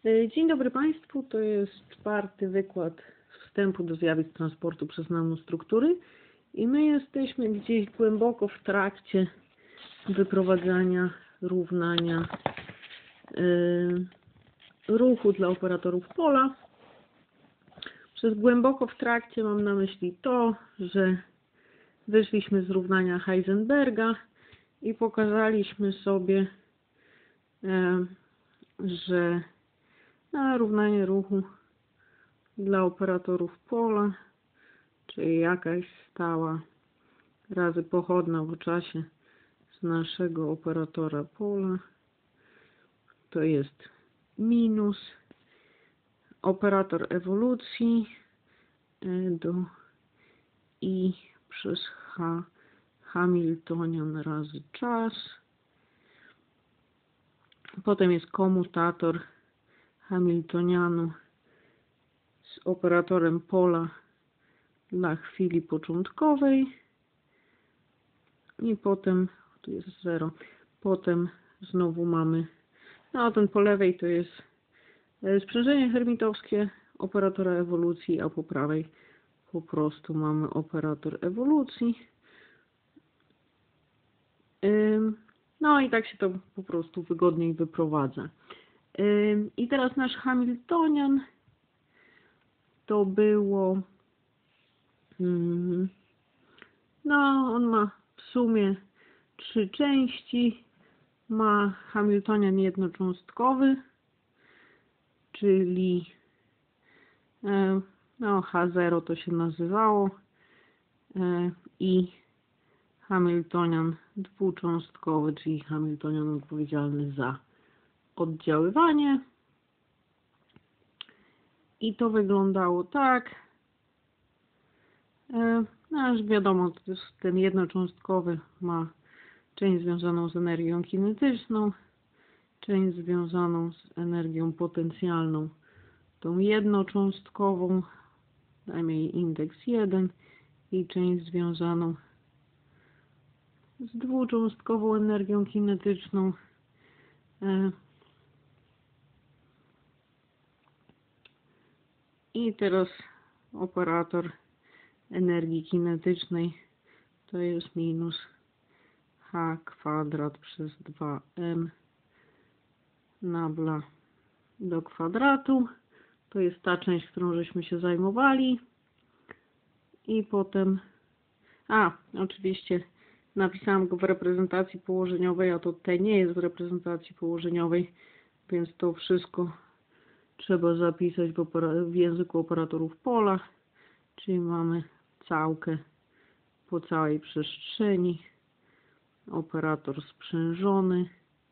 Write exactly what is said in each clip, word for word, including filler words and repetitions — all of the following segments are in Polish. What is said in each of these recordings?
Dzień dobry Państwu, to jest czwarty wykład wstępu do zjawisk transportu przez nanostruktury i my jesteśmy gdzieś głęboko w trakcie wyprowadzania równania yy, ruchu dla operatorów pola. Przez głęboko w trakcie mam na myśli to, że wyszliśmy z równania Heisenberga i pokazaliśmy sobie, yy, że na równanie ruchu dla operatorów pola, czyli jakaś stała razy pochodna w czasie z naszego operatora pola, to jest minus operator ewolucji do I przez H Hamiltonian razy czas. Potem jest komutator Hamiltonianu z operatorem pola dla chwili początkowej i potem, tu jest zero, potem znowu mamy, no ten po lewej to jest sprzężenie hermitowskie operatora ewolucji, a po prawej po prostu mamy operator ewolucji. No i tak się to po prostu wygodniej wyprowadza. I teraz nasz Hamiltonian to było, no on ma w sumie trzy części. Ma Hamiltonian jednocząstkowy, czyli no H zero to się nazywało, i Hamiltonian dwucząstkowy, czyli Hamiltonian odpowiedzialny za oddziaływanie. I to wyglądało tak. No już wiadomo, ten jednocząstkowy ma część związaną z energią kinetyczną, część związaną z energią potencjalną, tą jednocząstkową, dajmy jej indeks jeden, i część związaną z dwucząstkową energią kinetyczną. I teraz operator energii kinetycznej to jest minus H kwadrat przez dwa M nabla do kwadratu. To jest ta część, którą żeśmy się zajmowali. I potem, a oczywiście napisałam go w reprezentacji położeniowej, a to T nie jest w reprezentacji położeniowej, więc to wszystko trzeba zapisać w, w języku operatorów pola, czyli mamy całkę po całej przestrzeni, operator sprzężony,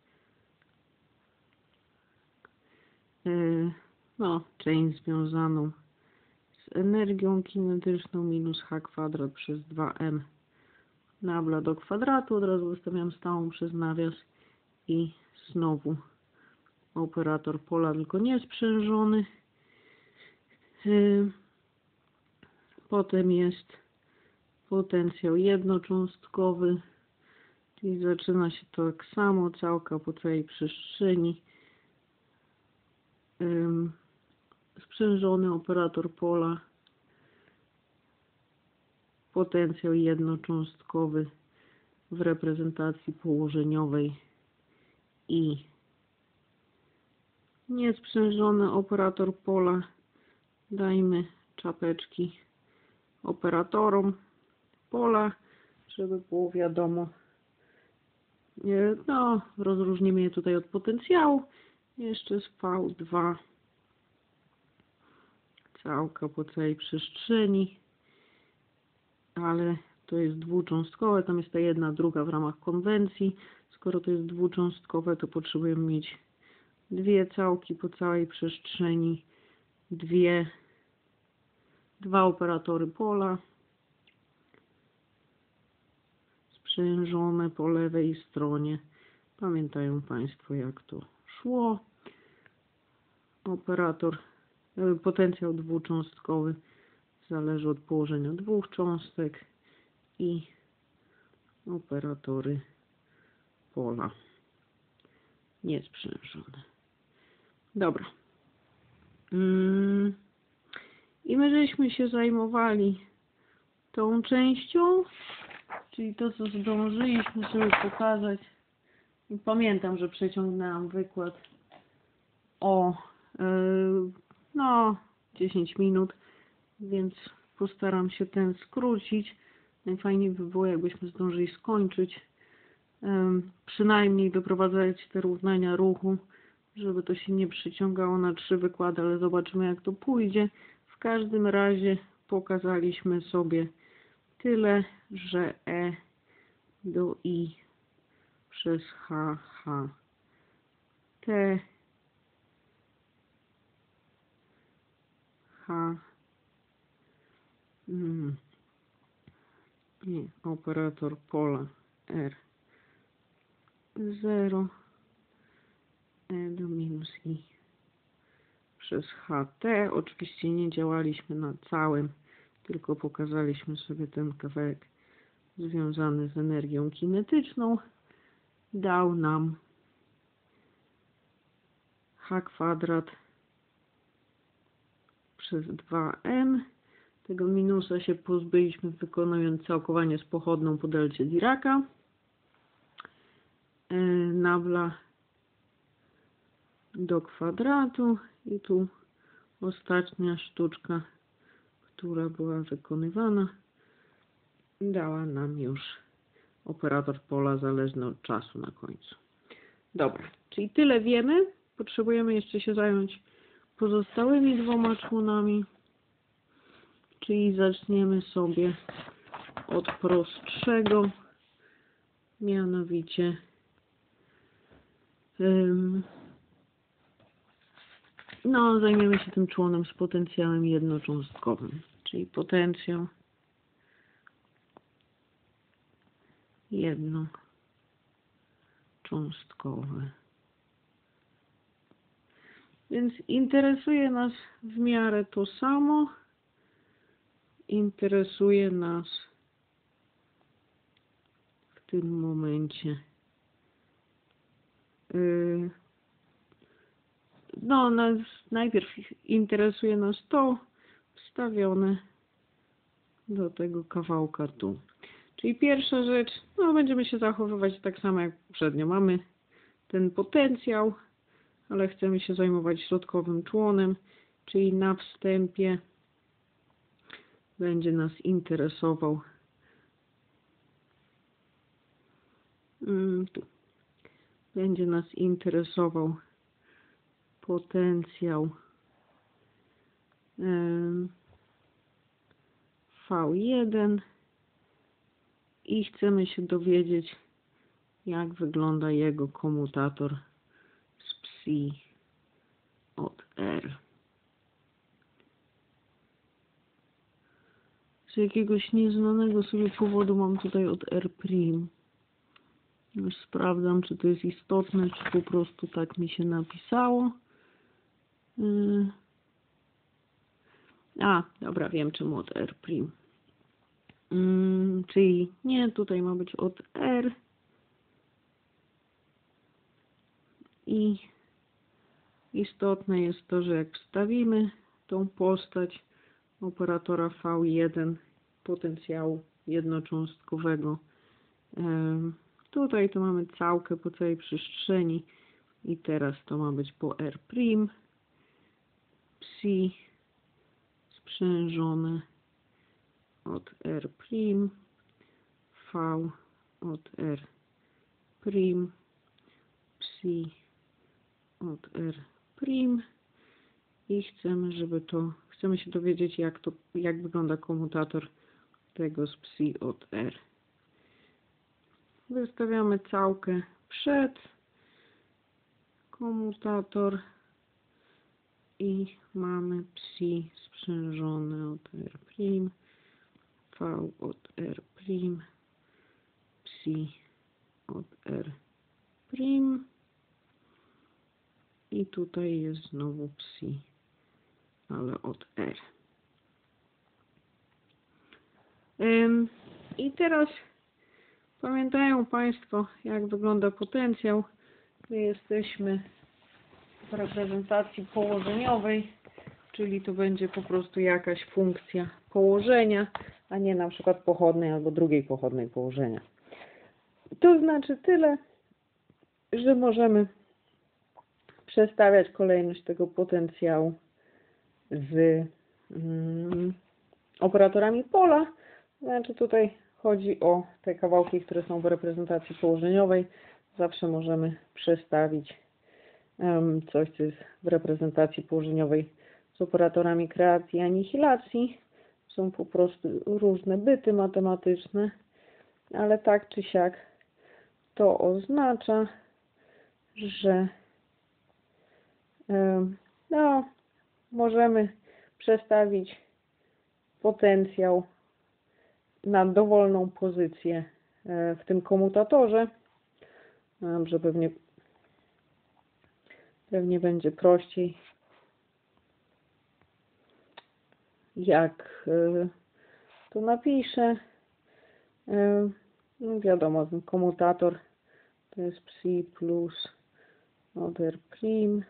no, część związaną z energią kinetyczną minus H kwadrat przez dwa M nabla do kwadratu, od razu wystawiam stałą przez nawias i znowu operator pola, tylko niesprzężony. Potem jest potencjał jednocząstkowy, czyli zaczyna się to tak samo, całka po całej przestrzeni. Sprzężony operator pola, potencjał jednocząstkowy w reprezentacji położeniowej i niesprzężony operator pola. Dajmy czapeczki operatorom pola, żeby było wiadomo. No, rozróżnimy je tutaj od potencjału. Jeszcze z V dwa. Całka po całej przestrzeni. Ale to jest dwucząstkowe. Tam jest ta jedna druga w ramach konwencji. Skoro to jest dwucząstkowe, to potrzebujemy mieć dwie całki po całej przestrzeni. Dwie, dwa operatory pola. Sprzężone po lewej stronie. Pamiętają Państwo, jak to szło. Operator, potencjał dwucząstkowy zależy od położenia dwóch cząstek i operatory pola niesprzężone. Dobra, Mm. I my żeśmy się zajmowali tą częścią, czyli to, co zdążyliśmy sobie pokazać. I pamiętam, że przeciągnęłam wykład o yy, no dziesięć minut, więc postaram się ten skrócić. Najfajniej by było, jakbyśmy zdążyli skończyć. Yy, przynajmniej wyprowadzać te równania ruchu, żeby to się nie przyciągało na trzy wykłady, ale zobaczymy, jak to pójdzie. W każdym razie pokazaliśmy sobie tyle, że E do I przez H, H, T, H, hmm, nie, operator pola R zero, E do minus I przez H T. Oczywiście nie działaliśmy na całym, tylko pokazaliśmy sobie ten kawałek związany z energią kinetyczną. Dał nam H kwadrat przez dwa M. Tego minusa się pozbyliśmy, wykonując całkowanie z pochodną po delcie Diraka. Nabla do kwadratu i tu ostatnia sztuczka, która była wykonywana, dała nam już operator pola zależny od czasu na końcu. Dobra, czyli tyle wiemy. Potrzebujemy jeszcze się zająć pozostałymi dwoma członami, czyli zaczniemy sobie od prostszego, mianowicie ym, no, zajmiemy się tym członem z potencjałem jednocząstkowym, czyli potencjał jednocząstkowy. Więc interesuje nas w miarę to samo. Interesuje nas w tym momencie yy, no, nas, najpierw interesuje nas to wstawione do tego kawałka tu. Czyli pierwsza rzecz, no będziemy się zachowywać tak samo jak poprzednio. Mamy ten potencjał, ale chcemy się zajmować środkowym członem, czyli na wstępie będzie nas interesował tu. Będzie nas interesował potencjał V jeden i chcemy się dowiedzieć, jak wygląda jego komutator z psi od R. Z jakiegoś nieznanego sobie powodu mam tutaj od R'. Już sprawdzam, czy to jest istotne, czy po prostu tak mi się napisało. Yy. A, dobra, wiem czemu od R'. Yy, czyli nie, tutaj ma być od R. I istotne jest to, że jak wstawimy tą postać operatora V jeden potencjału jednocząstkowego, yy, tutaj to mamy całkę po całej przestrzeni i teraz to ma być po R', psi sprzężone od R', V od R', psi od R' i chcemy, żeby to, chcemy się dowiedzieć, jak to, jak wygląda komutator tego z psi od R. Wystawiamy całkę przed komutator i mamy psi sprzężone od R', V od R', psi od R'. I tutaj jest znowu psi, ale od R. Ym, I teraz pamiętają Państwo, jak wygląda potencjał. My jesteśmy w reprezentacji położeniowej, czyli to będzie po prostu jakaś funkcja położenia, a nie na przykład pochodnej albo drugiej pochodnej położenia. To znaczy tyle, że możemy przestawiać kolejność tego potencjału z mm, operatorami pola. Znaczy tutaj chodzi o te kawałki, które są w reprezentacji położeniowej. Zawsze możemy przestawić um, coś, co jest w reprezentacji położeniowej z operatorami kreacji i anihilacji. Są po prostu różne byty matematyczne, ale tak czy siak to oznacza, że um, no, możemy przestawić potencjał na dowolną pozycję w tym komutatorze, że pewnie, pewnie będzie prościej, jak to napiszę. No wiadomo, ten komutator to jest psi plus od R prim,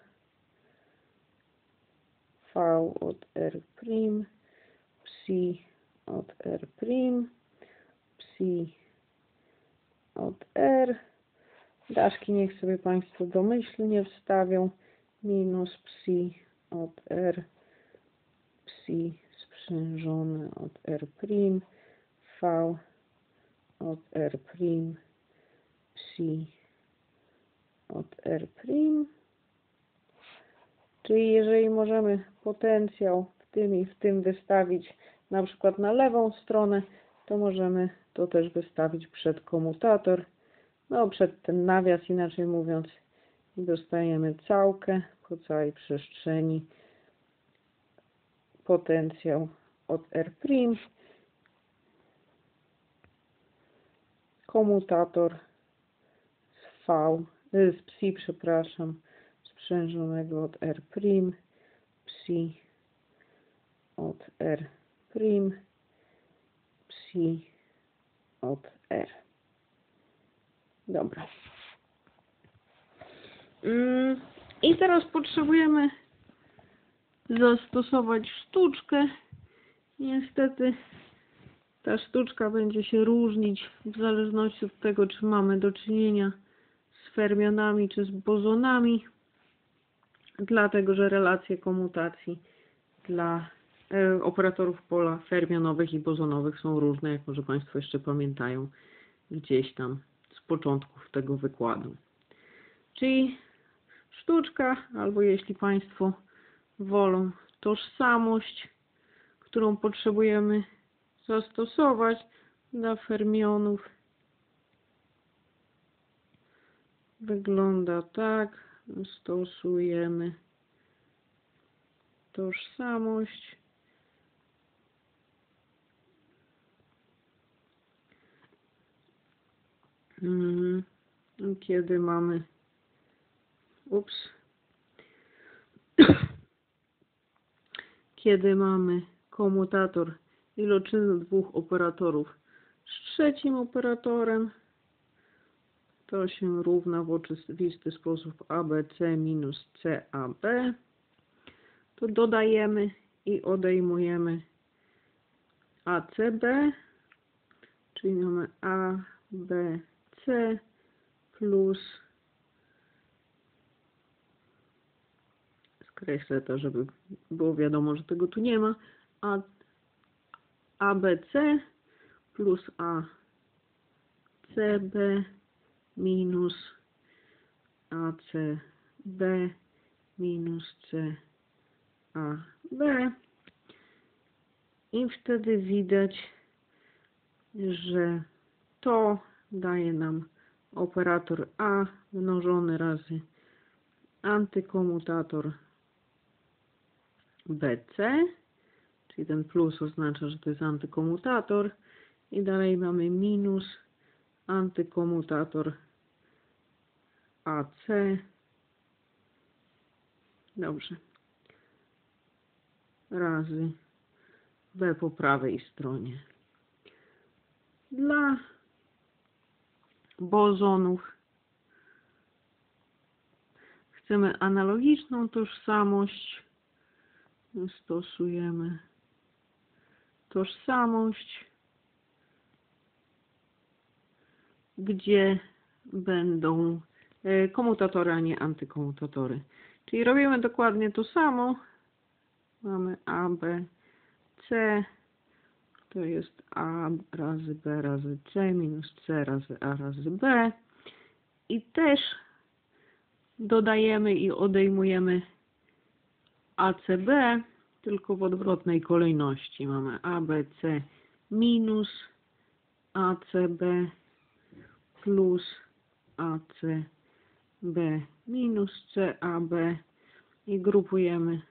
V od R prim, psi od R prim, psi od R. Daszki niech sobie Państwo domyślnie wstawią. Minus psi od R, psi sprzężone od R prim, V od R prim, psi od R prim. Czyli jeżeli możemy potencjał w tym i w tym wystawić na przykład na lewą stronę, to możemy to też wystawić przed komutator, no przed ten nawias, inaczej mówiąc, i dostajemy całkę po całej przestrzeni potencjał od R prim, komutator z V, z psi, przepraszam, sprzężonego od R prim, psi od R prim, psi od R. Dobra. I teraz potrzebujemy zastosować sztuczkę. Niestety ta sztuczka będzie się różnić w zależności od tego, czy mamy do czynienia z fermionami, czy z bozonami, dlatego że relacje komutacji dla e, operatorów pola fermionowych i bozonowych są różne, jak może Państwo jeszcze pamiętają gdzieś tam z początków tego wykładu. Czyli sztuczka, albo jeśli Państwo wolą, tożsamość, którą potrzebujemy zastosować dla fermionów, wygląda tak. Stosujemy tożsamość. Kiedy mamy ups kiedy mamy komutator iloczynu dwóch operatorów z trzecim operatorem, to się równa w oczywisty sposób A B C minus C A B. To dodajemy i odejmujemy A C B, czyli mamy A B C plus, skreślę to, żeby było wiadomo, że tego tu nie ma, A, A B C plus A C B minus A C B minus C A B. I wtedy widać, że to daje nam operator A mnożony razy antykomutator B C, czyli ten plus oznacza, że to jest antykomutator, i dalej mamy minus antykomutator A C. Dobrze. Razy B po prawej stronie. Dla bozonów chcemy analogiczną tożsamość, stosujemy tożsamość, gdzie będą komutatory, a nie antykomutatory. Czyli robimy dokładnie to samo. Mamy A, B, C. To jest A razy B razy C minus C razy A razy B. I też dodajemy i odejmujemy A C B, tylko w odwrotnej kolejności. Mamy A B C minus A C B plus A C B minus C A B i grupujemy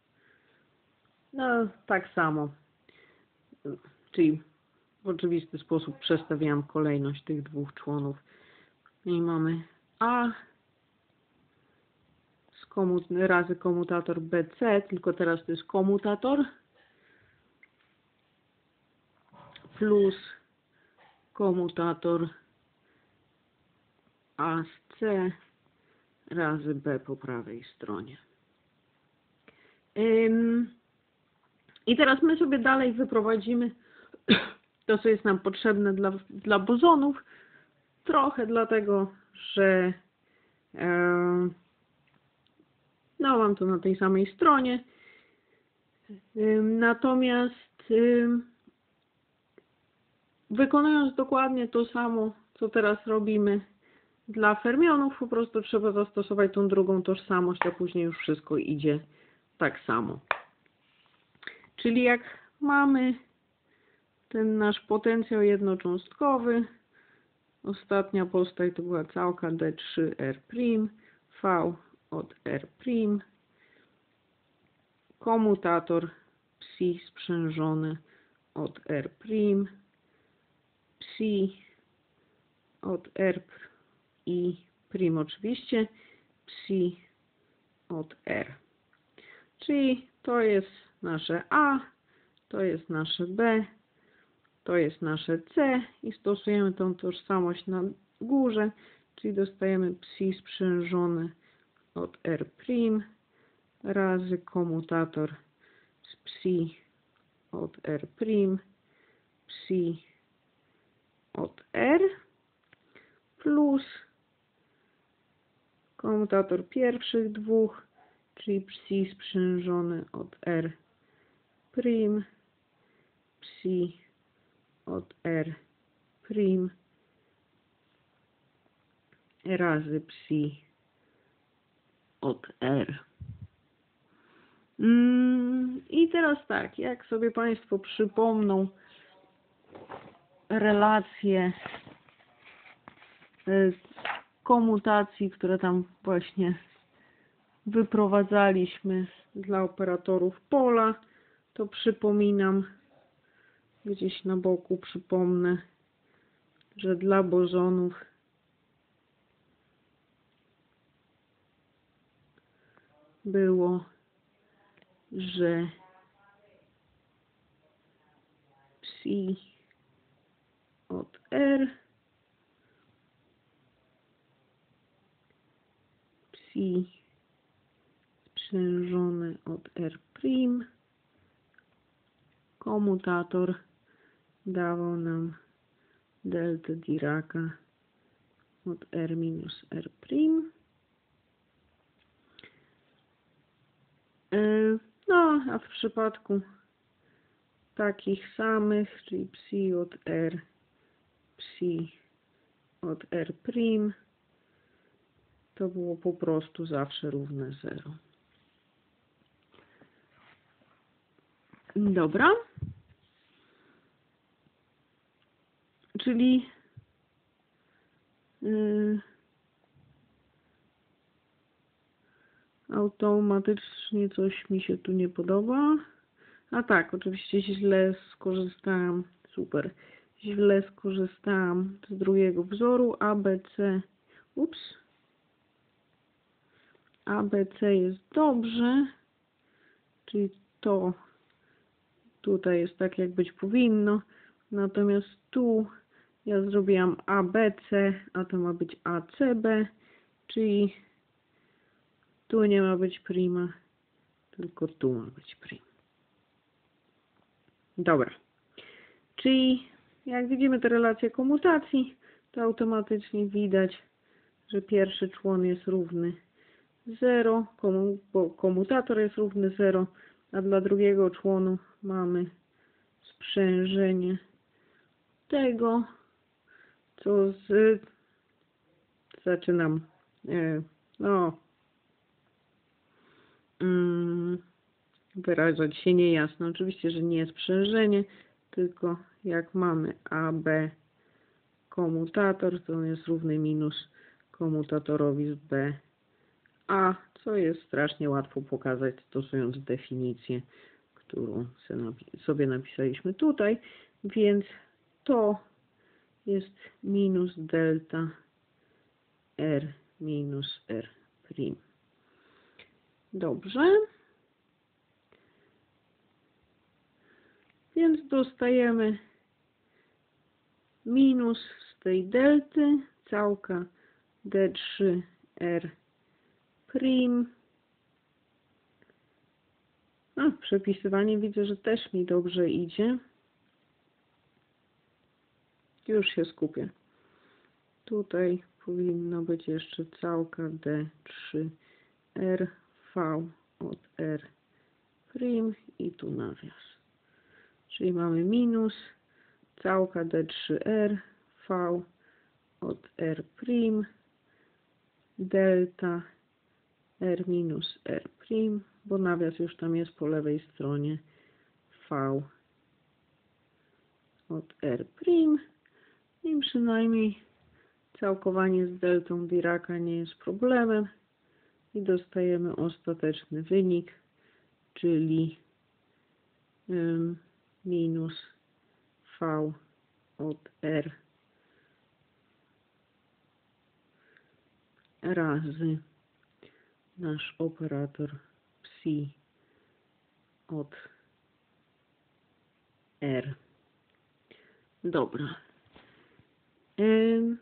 no tak samo. Czyli w oczywisty sposób przestawiam kolejność tych dwóch członów. I mamy A z komut razy komutator B C, tylko teraz to jest komutator, plus komutator A z C razy B po prawej stronie. Ym, I teraz my sobie dalej wyprowadzimy to, co jest nam potrzebne dla, dla bozonów. Trochę dlatego, że e, no mam to na tej samej stronie. Ym, natomiast ym, wykonując dokładnie to samo, co teraz robimy dla fermionów, po prostu trzeba zastosować tą drugą tożsamość, a później już wszystko idzie tak samo. Czyli jak mamy ten nasz potencjał jednocząstkowy, ostatnia postać to była całka D trzy R', V od R', komutator psi sprzężony od R', psi od R i prim oczywiście, psi od R. Czyli to jest nasze A, to jest nasze B, to jest nasze C i stosujemy tą tożsamość na górze, czyli dostajemy psi sprzężone od R' razy komutator z psi od R', psi od R plus komutator pierwszych dwóch, czyli psi sprzężone od R', psi od R' razy psi od R. Mm, I teraz tak, jak sobie Państwo przypomną relacje komutacji, które tam właśnie wyprowadzaliśmy dla operatorów pola, to przypominam, gdzieś na boku przypomnę, że dla bozonów było, że psi od R, psi sprzężone od R', komutator dawał nam deltę Diraca od R minus R'. No, a w przypadku takich samych, czyli psi od R, psi od R', to było po prostu zawsze równe zero. Dobra. Czyli yy, automatycznie coś mi się tu nie podoba. A tak, oczywiście źle skorzystałam. Super. Źle skorzystałam z drugiego wzoru. A, B, C. Ups. A, B, C jest dobrze. Czyli to tutaj jest tak, jak być powinno. Natomiast tu ja zrobiłam A, B, C, a to ma być A, C, B. Czyli tu nie ma być prima, tylko tu ma być prim. Dobra. Czyli jak widzimy te relacje komutacji, to automatycznie widać, że pierwszy człon jest równy zero, bo komutator jest równy zero, a dla drugiego członu mamy sprzężenie tego, co z... zaczynam e, no mm, wyrażać się niejasno. Oczywiście, że nie sprzężenie, tylko jak mamy A B komutator, to on jest równy minus komutatorowi z B A, co jest strasznie łatwo pokazać, stosując definicję, którą sobie napisaliśmy tutaj, więc to jest minus delta R minus R prim. Dobrze. Więc dostajemy minus z tej delty, całka D trzy R prim. A, przepisywanie widzę, że też mi dobrze idzie. Już się skupię. Tutaj powinno być jeszcze całka D trzy R V od R prim i tu nawias. Czyli mamy minus całka D trzy R V od R prim delta R minus R prim, bo nawias już tam jest po lewej stronie V od R prim i przynajmniej całkowanie z deltą Diraca nie jest problemem i dostajemy ostateczny wynik, czyli um, minus V od R razy nasz operator psi od R. Dobra. Ym,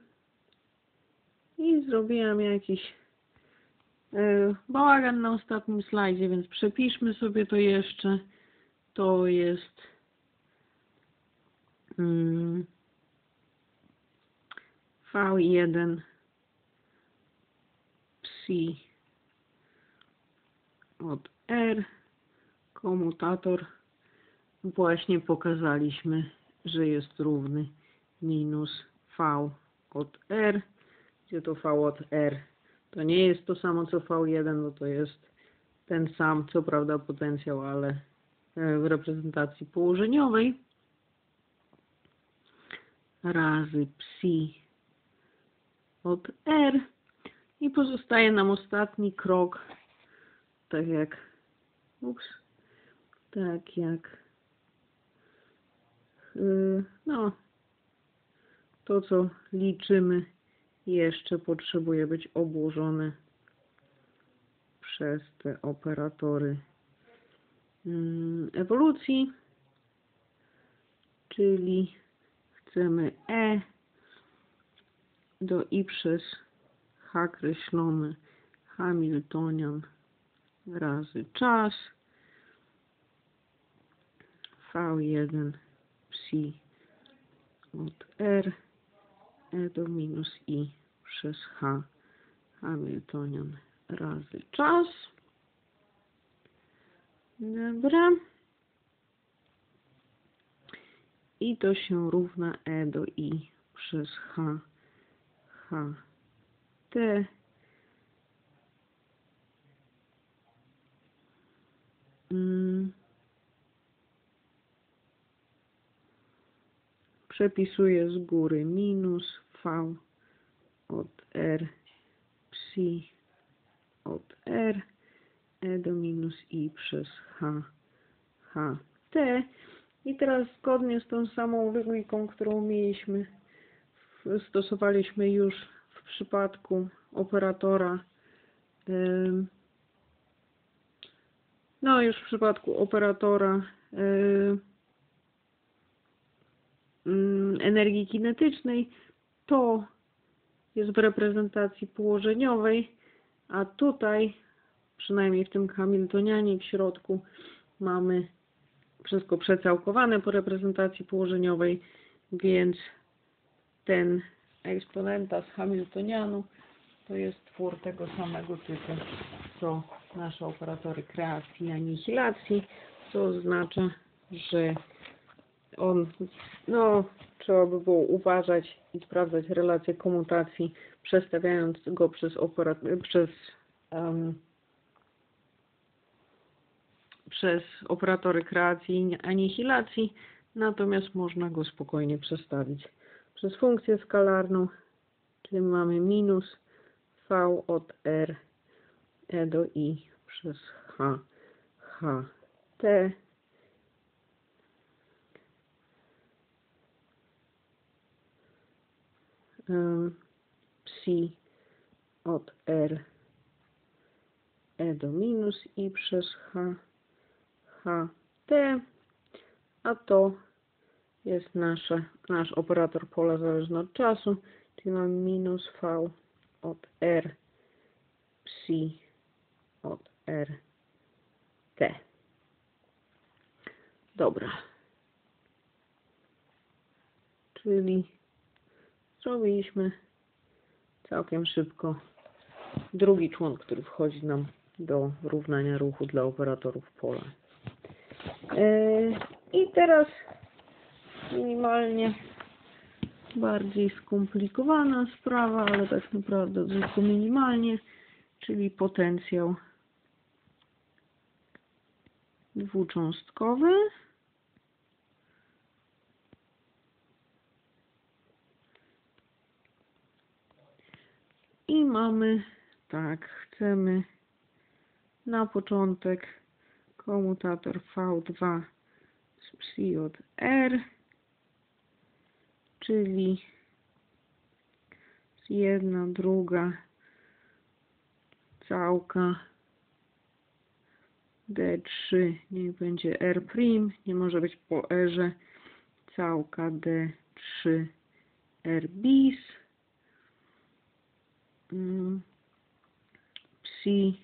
I zrobiłam jakiś yy, bałagan na ostatnim slajdzie, więc przepiszmy sobie to jeszcze. To jest yy, V jeden psi od R, komutator. Właśnie pokazaliśmy, że jest równy minus V od R, gdzie to V od R to nie jest to samo co V jeden, no to jest ten sam, co prawda potencjał, ale w reprezentacji położeniowej, razy psi od R i pozostaje nam ostatni krok, tak jak ups, tak jak yy, no to, co liczymy, jeszcze potrzebuje być obłożone przez te operatory yy, ewolucji, czyli chcemy E do I przez H kreślone Hamiltonian razy czas V jeden psi od R E do minus I przez H Hamiltonian razy czas. Dobra. I to się równa E do I przez H H T hmm. Przepisuję z góry minus V od R psi od R E do minus I przez H H T. I teraz zgodnie z tą samą logiką, którą mieliśmy, stosowaliśmy już w przypadku operatora, no już w przypadku operatora energii kinetycznej, to jest w reprezentacji położeniowej, a tutaj przynajmniej w tym Hamiltonianie w środku mamy wszystko przecałkowane po reprezentacji położeniowej, więc ten eksponenta z Hamiltonianu to jest twór tego samego typu, co nasze operatory kreacji i anihilacji, co oznacza, że on, no, trzeba by było uważać i sprawdzać relacje komutacji, przestawiając go przez, operat- przez, um, przez operatory kreacji i anihilacji, natomiast można go spokojnie przestawić przez funkcję skalarną, czyli mamy minus V od R e do I przez H, H, T. Psi od R e do minus I przez H, H, T, a to jest nasze, nasz operator pola zależny od czasu, czyli mamy minus V od R psi od R T. Dobra. Czyli zrobiliśmy całkiem szybko drugi człon, który wchodzi nam do równania ruchu dla operatorów pola. Yy, I teraz minimalnie bardziej skomplikowana sprawa, ale tak naprawdę tylko minimalnie, czyli potencjał dwucząstkowy. I mamy, tak, chcemy na początek komutator V dwa z psi od R, czyli jedna, druga całka D trzy, niech będzie R', nie może być po R-ze, całka D trzy R bis, psi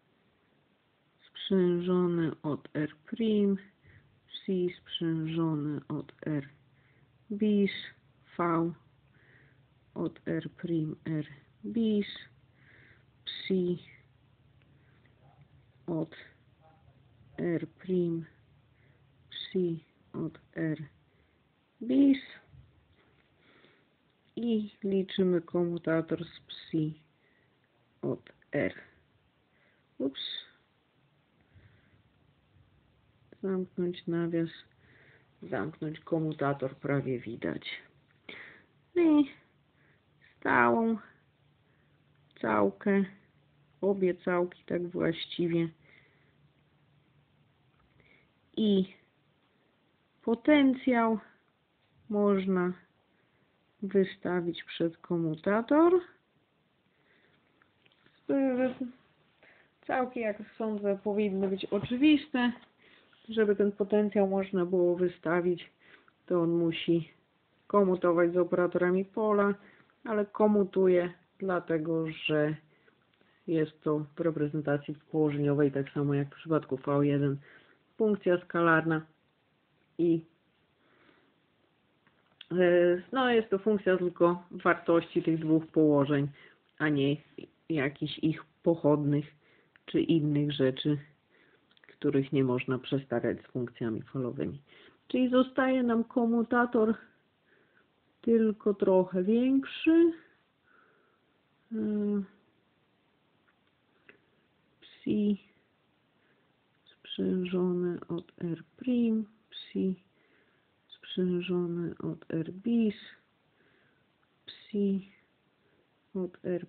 sprzężone od R', psi sprzężone od R bis, V od R', R bis, psi od R', psi od R bis i liczymy komutator z psi od R. Ups. Zamknąć nawias, zamknąć komutator, prawie widać. I stałą całkę, obie całki tak właściwie i potencjał można wystawić przed komutator. Całki, jak sądzę, powinny być oczywiste. Żeby ten potencjał można było wystawić, to on musi komutować z operatorami pola, ale komutuje dlatego, że jest to w reprezentacji położeniowej, tak samo jak w przypadku V jeden, funkcja skalarna i no jest to funkcja tylko wartości tych dwóch położeń, a nie jakichś ich pochodnych czy innych rzeczy, których nie można przestawiać z funkcjami falowymi. Czyli zostaje nam komutator tylko trochę większy. Psi sprzężone od R', psi sprzężone od R bis, psi od R',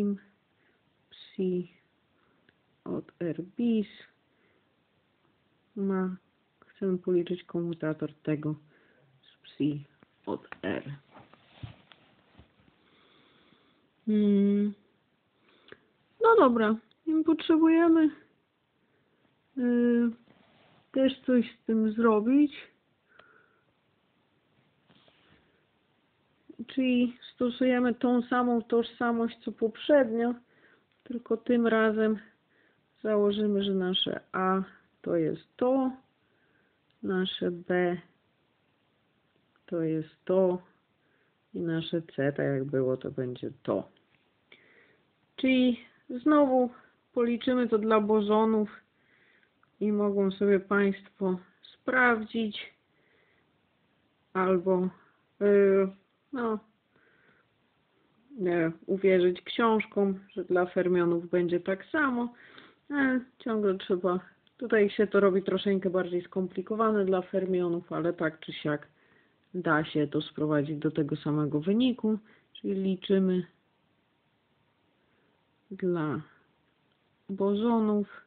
psi od R bis. Ma, chcemy policzyć komutator tego z psi od R. Hmm. No dobra, potrzebujemy yy, też coś z tym zrobić. Czyli stosujemy tą samą tożsamość co poprzednio, tylko tym razem założymy, że nasze A to jest to, nasze B to jest to i nasze C, tak jak było, to będzie to. Czyli znowu policzymy to dla bozonów i mogą sobie Państwo sprawdzić albo yy, no, nie, uwierzyć książkom, że dla fermionów będzie tak samo. Ale ciągle trzeba, tutaj się to robi troszeczkę bardziej skomplikowane dla fermionów, ale tak czy siak da się to sprowadzić do tego samego wyniku, czyli liczymy dla bozonów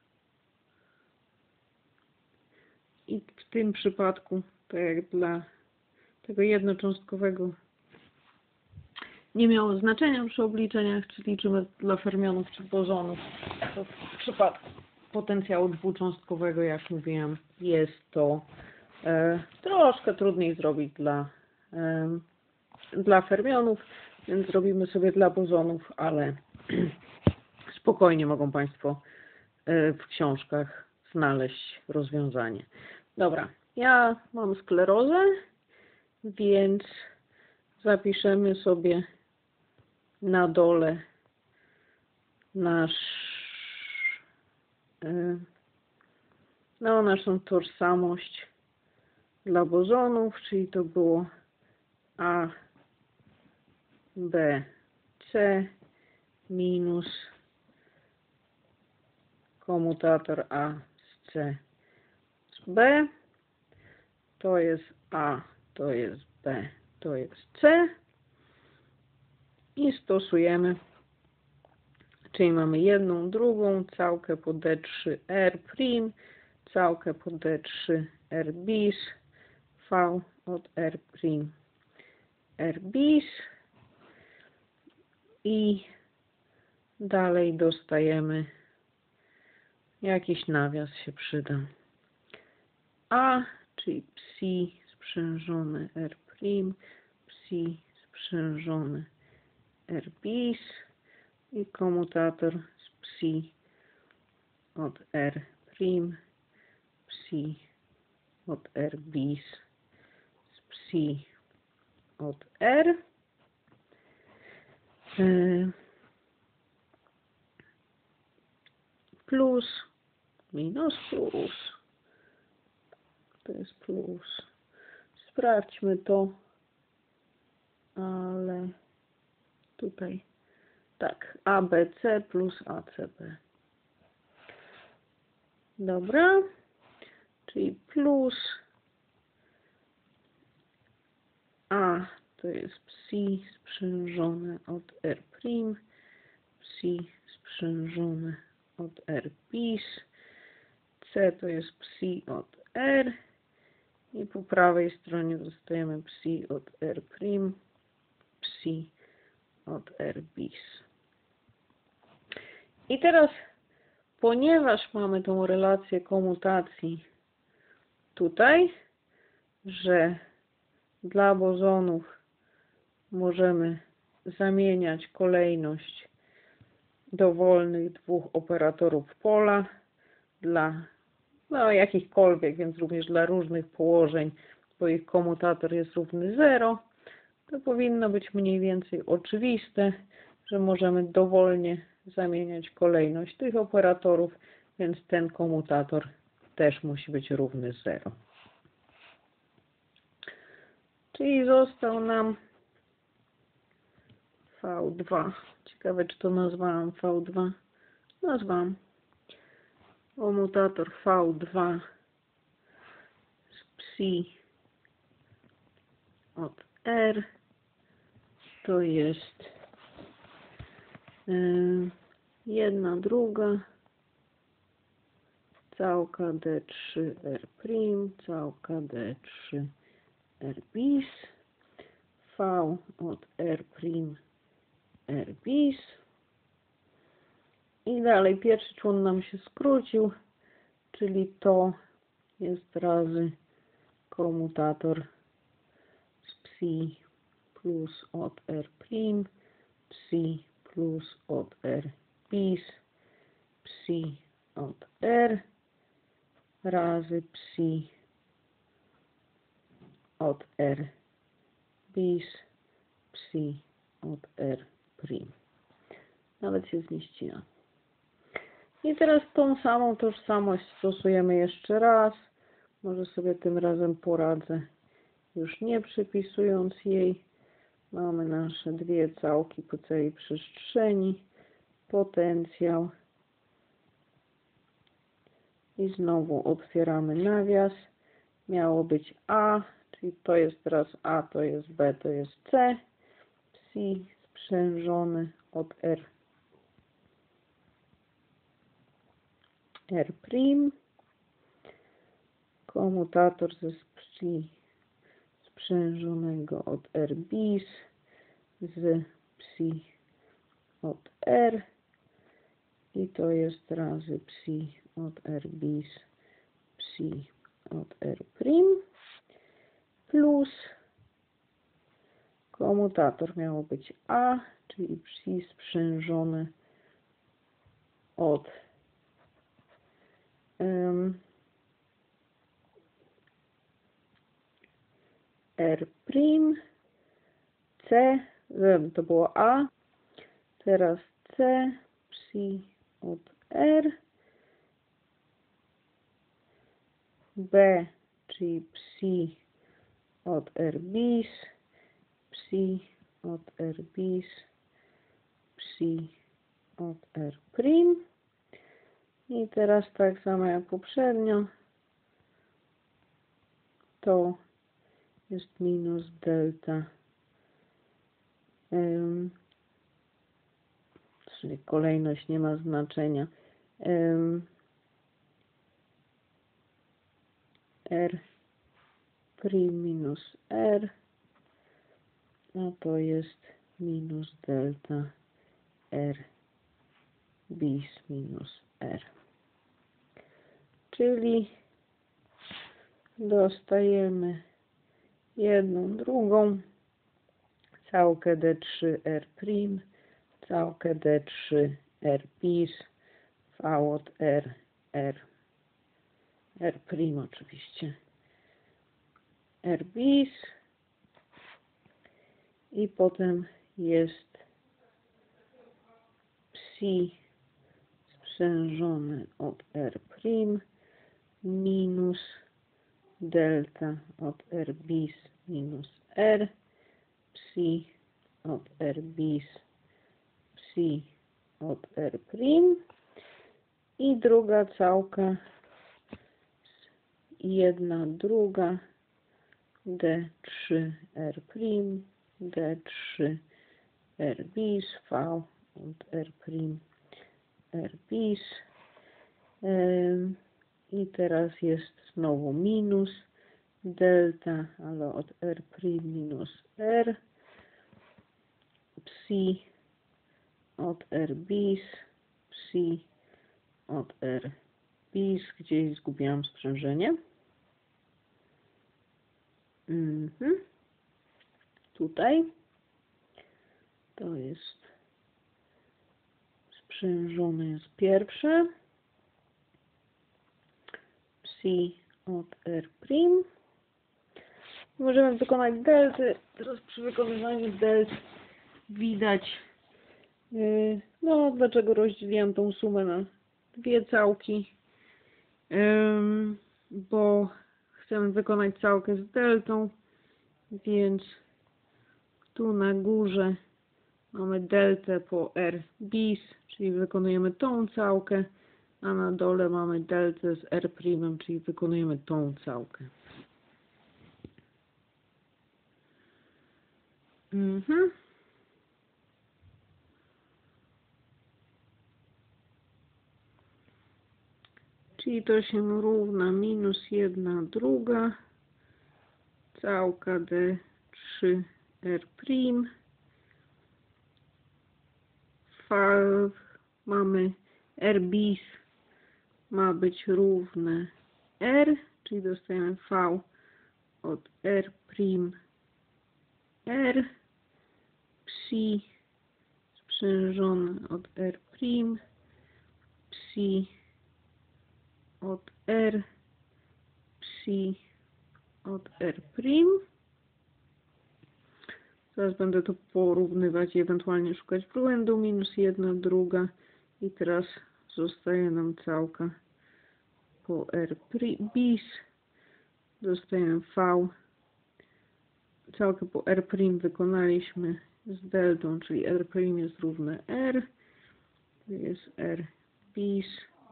i w tym przypadku, tak jak dla tego jednocząstkowego nie miało znaczenia przy obliczeniach, czy liczymy dla fermionów czy bozonów, to w przypadku potencjału dwucząstkowego, jak mówiłem, jest to e, troszkę trudniej zrobić dla, e, dla fermionów, więc zrobimy sobie dla bozonów, ale spokojnie mogą Państwo e, w książkach znaleźć rozwiązanie. Dobra, ja mam sklerozę, więc zapiszemy sobie na dole nasz, no, naszą tożsamość dla bozonów, czyli to było A, B, C minus komutator A z C z B. To jest A, to jest B, to jest C. I stosujemy, czyli mamy jedną, drugą, całkę po D trzy R', całkę po D trzy R bis, V od R', R bis i dalej dostajemy, jakiś nawias się przyda. A, czyli psi sprzężone R', psi sprzężone R bis i komutator z psi od R', psi od R bis z psi od R. Plus, minus, plus. To jest plus. Sprawdźmy to, ale tutaj tak, A B C plus A C B. Dobra, czyli plus A to jest psi sprzężone od R', psi sprzężone od R bis, C to jest psi od R i po prawej stronie dostajemy psi od R', psi od R bis. I teraz, ponieważ mamy tą relację komutacji tutaj, że dla bozonów możemy zamieniać kolejność dowolnych dwóch operatorów pola dla no, jakichkolwiek, więc również dla różnych położeń, bo ich komutator jest równy zero, to powinno być mniej więcej oczywiste, że możemy dowolnie zamieniać kolejność tych operatorów, więc ten komutator też musi być równy zero. Czyli został nam V dwa. Ciekawe, czy to nazwałam V dwa. Nazwałam. Komutator V dwa z psi od R to jest yy, jedna druga całka D trzy R', całka D trzy R bis, V od R', R bis i dalej pierwszy człon nam się skrócił, czyli to jest razy komutator z psi plus od R', psi plus od R bis, psi od R razy psi od R bis psi od R prim. Nawet się zmieściła. I teraz tą samą tożsamość stosujemy jeszcze raz. Może sobie tym razem poradzę, już nie przypisując jej. Mamy nasze dwie całki po całej przestrzeni. Potencjał. I znowu otwieramy nawias. Miało być A, czyli to jest teraz A, to jest B, to jest C. Psi sprzężony od R. R'. Komutator ze psi sprzężonego od R bis z psi od R. I to jest razy psi od R bis psi od R' plus komutator miało być A, czyli psi sprzężone od um, R', C, to było A, teraz C, psi od R, B, czyli psi od R bis, psi od R bis, psi od R'. I teraz tak samo jak poprzednio, to jest minus delta, um, czyli kolejność nie ma znaczenia. Um, R' minus R, a to jest minus delta R bis minus R. Czyli dostajemy jedną drugą, całkę D trzy R', całkę D trzy R bis, V od R, R, R' oczywiście, R bis i potem jest psi sprzężone od R' minus delta od R bis minus R, psi od R bis, psi od R'. I druga całka, jedna druga, D trzy R', D trzy R bis, V od R', R bis. I teraz jest znowu minus delta, ale od R' minus R, psi od R bis, psi od R bis, gdzieś zgubiłam sprzężenie. Mhm. Tutaj to jest sprzężone jest pierwsze, psi od R'. Możemy wykonać delty. Teraz przy wykonywaniu delt widać, yy, no dlaczego rozdzieliłam tą sumę na dwie całki, yy, bo chcemy wykonać całkę z deltą, więc tu na górze mamy deltę po R bis, czyli wykonujemy tą całkę, a na dole mamy deltę z R', czyli wykonujemy tą całkę. Mhm. Czyli to się równa minus jedna druga, całka D trzy R'. V mamy R bis ma być równe R, czyli dostajemy V od R', R, psi sprzężone od R', psi od R, psi od R prim. Teraz będę to porównywać i ewentualnie szukać błędu. Minus jedna, druga. I teraz zostaje nam całka po R bis. Dostajemy V. Całkę po R prim wykonaliśmy z deltą, czyli R prim jest równe R. To jest R bis.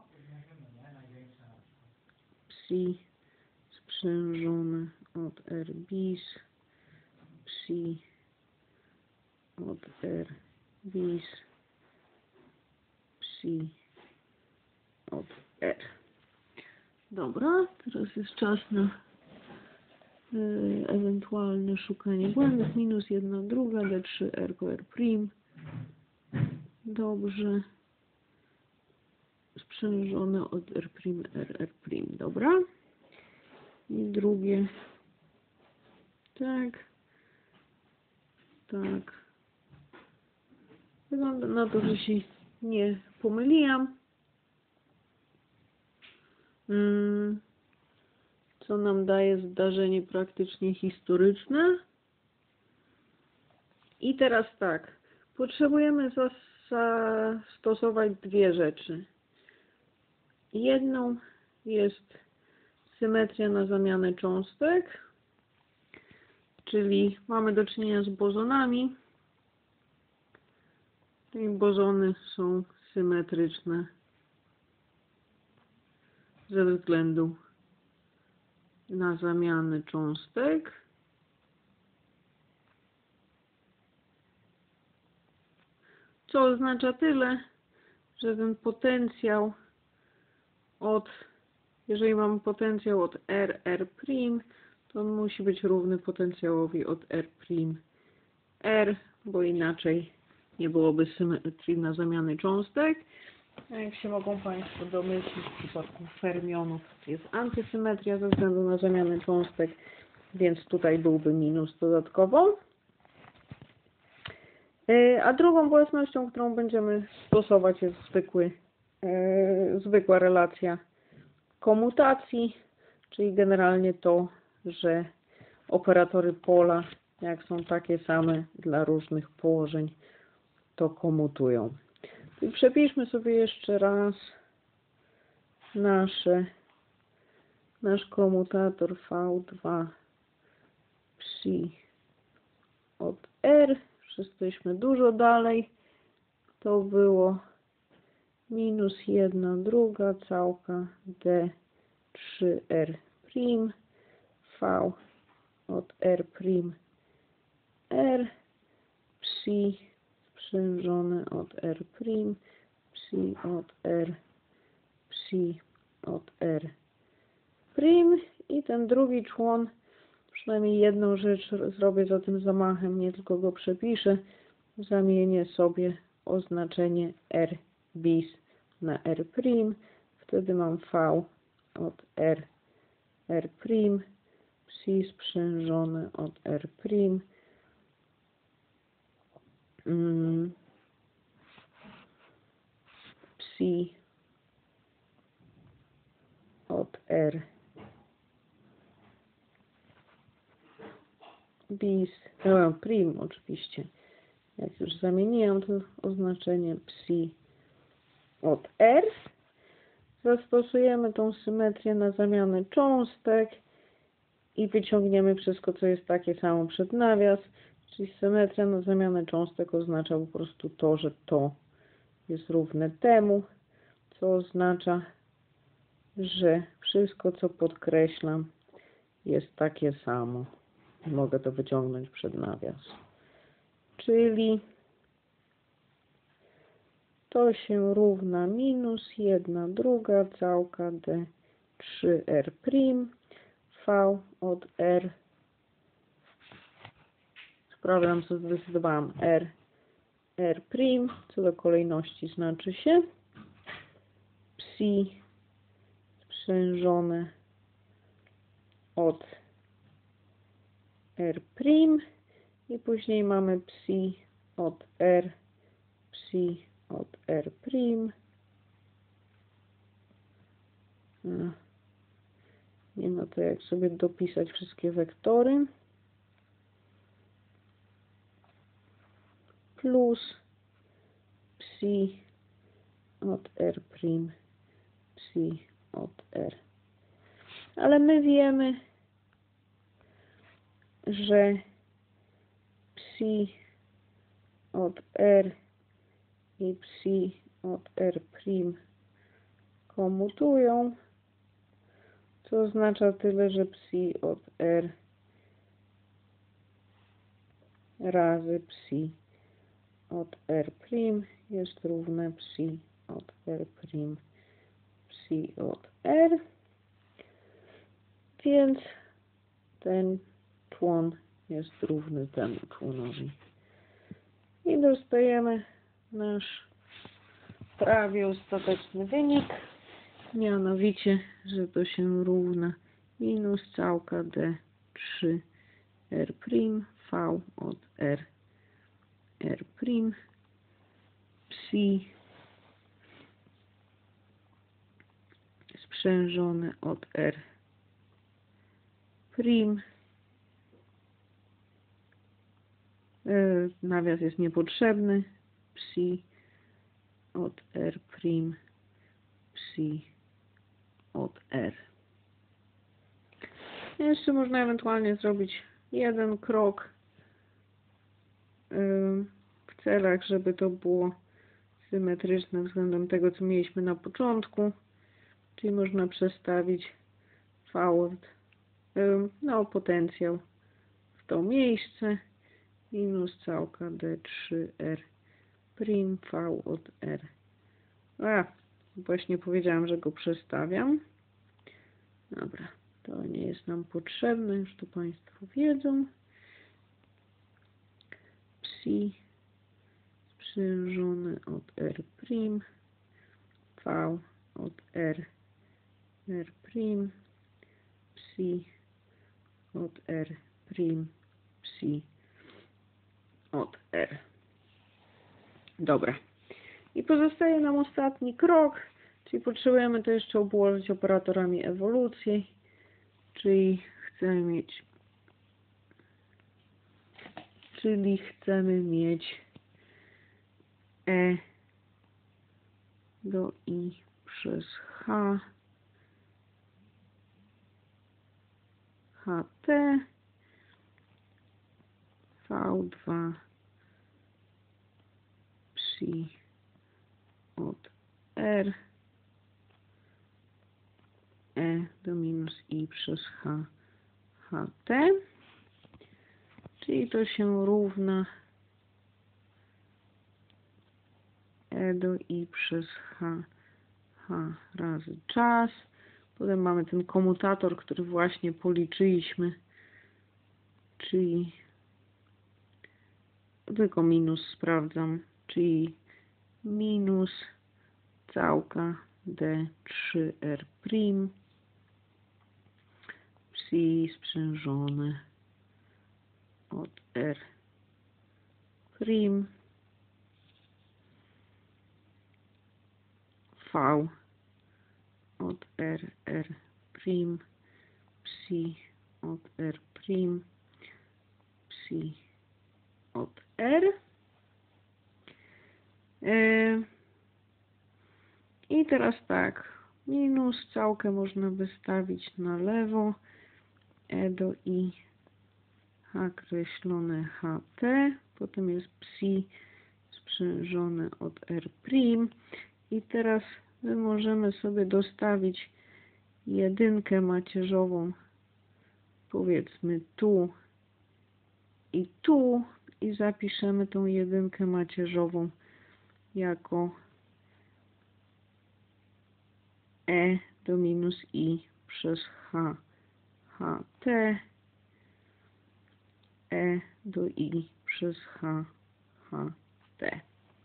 Psi sprzężone od R bis. Psi od R bis. Psi od R. Dobra, teraz jest czas na y, ewentualne szukanie błędów. Minus jedna, druga, D trzy, R po R prim. Dobrze. Sprzężone od R prim, R, R prim. Dobra. I drugie. Tak. Tak. Wygląda na to, że się nie pomyliłam. Hmm. Co nam daje zdarzenie praktycznie historyczne. I teraz tak. Potrzebujemy zastosować dwie rzeczy. Jedną jest symetria na zamianę cząstek, czyli mamy do czynienia z bozonami. I bozony są symetryczne ze względu na zamianę cząstek. Co oznacza tyle, że ten potencjał od, jeżeli mamy potencjał od R, R prim, to on musi być równy potencjałowi od R prim R, bo inaczej nie byłoby symetrii na zamiany cząstek. A jak się mogą Państwo domyślić, w przypadku fermionów jest antysymetria ze względu na zamianę cząstek, więc tutaj byłby minus dodatkowo. A drugą własnością, którą będziemy stosować, jest zwykły, yy, zwykła relacja komutacji, czyli generalnie to, że operatory pola, jak są takie same dla różnych położeń, to komutują. I przepiszmy sobie jeszcze raz nasze, nasz komutator V dwa psi od R. Jesteśmy dużo dalej. To było minus jedna druga całka D trzy R prim V od R prim R psi sprzężone od R prim psi od R psi od R prim. I ten drugi człon, przynajmniej jedną rzecz zrobię za tym zamachem, nie tylko go przepiszę, zamienię sobie oznaczenie R bis na R prim, wtedy mam V od R, R prim, psi sprzężone od R prim, mm, psi od R bis, no, prim oczywiście, jak już zamieniłam to oznaczenie psi od R. Zastosujemy tą symetrię na zamianę cząstek i wyciągniemy wszystko, co jest takie samo przed nawias, czyli symetria na zamianę cząstek oznacza po prostu to, że to jest równe temu, co oznacza, że wszystko, co podkreślam, jest takie samo. Mogę to wyciągnąć przed nawias. Czyli to się równa minus jedna druga całka D trzy R prim V od R. Sprawdzam, co zdecydowałam. R, R prim, co do kolejności znaczy się psi sprzężone od R prim i później mamy psi od R, psi od R prim, Nie ma to jak sobie dopisać wszystkie wektory. Plus psi od R', psi od R. Ale my wiemy, że psi od R i psi od R' komutują, co oznacza tyle, że psi od R razy psi od R' jest równe psi od R', psi od R, więc ten człon jest równy temu członowi. I dostajemy nasz prawie ostateczny wynik, mianowicie, że to się równa minus całka D trzy R' V od R, R', psi sprzężone od R', e, nawias jest niepotrzebny, psi od R', psi od R. Jeszcze można ewentualnie zrobić jeden krok w celach, żeby to było symetryczne względem tego, co mieliśmy na początku. Czyli można przestawić V no, potencjał w to miejsce. Minus całka D trzy R' V od R. A, właśnie powiedziałam, że go przestawiam. Dobra, to nie jest nam potrzebne, już to Państwo wiedzą. Psi sprzężone od R', V od R, R', psi od R', psi od R. Dobra. I pozostaje nam ostatni krok, czyli potrzebujemy to jeszcze obłożyć operatorami ewolucji, czyli chcemy mieć czyli chcemy mieć E do I przez H, HT, V dwa psi od R, E do minus I przez H, HT, czyli to się równa E do I przez H, H razy czas. Potem mamy ten komutator, który właśnie policzyliśmy, czyli tylko minus sprawdzam, czyli minus całka D trzy R', psi sprzężone od R', V od R, R', psi od R', psi od R. Yy. I teraz tak, minus całkę można wystawić na lewo, E do I H kreślone H T, potem jest psi sprzężone od R'. I teraz my możemy sobie dostawić jedynkę macierzową, powiedzmy tu i tu, i zapiszemy tą jedynkę macierzową jako E do minus I przez H, HT, E do I przez H, HT.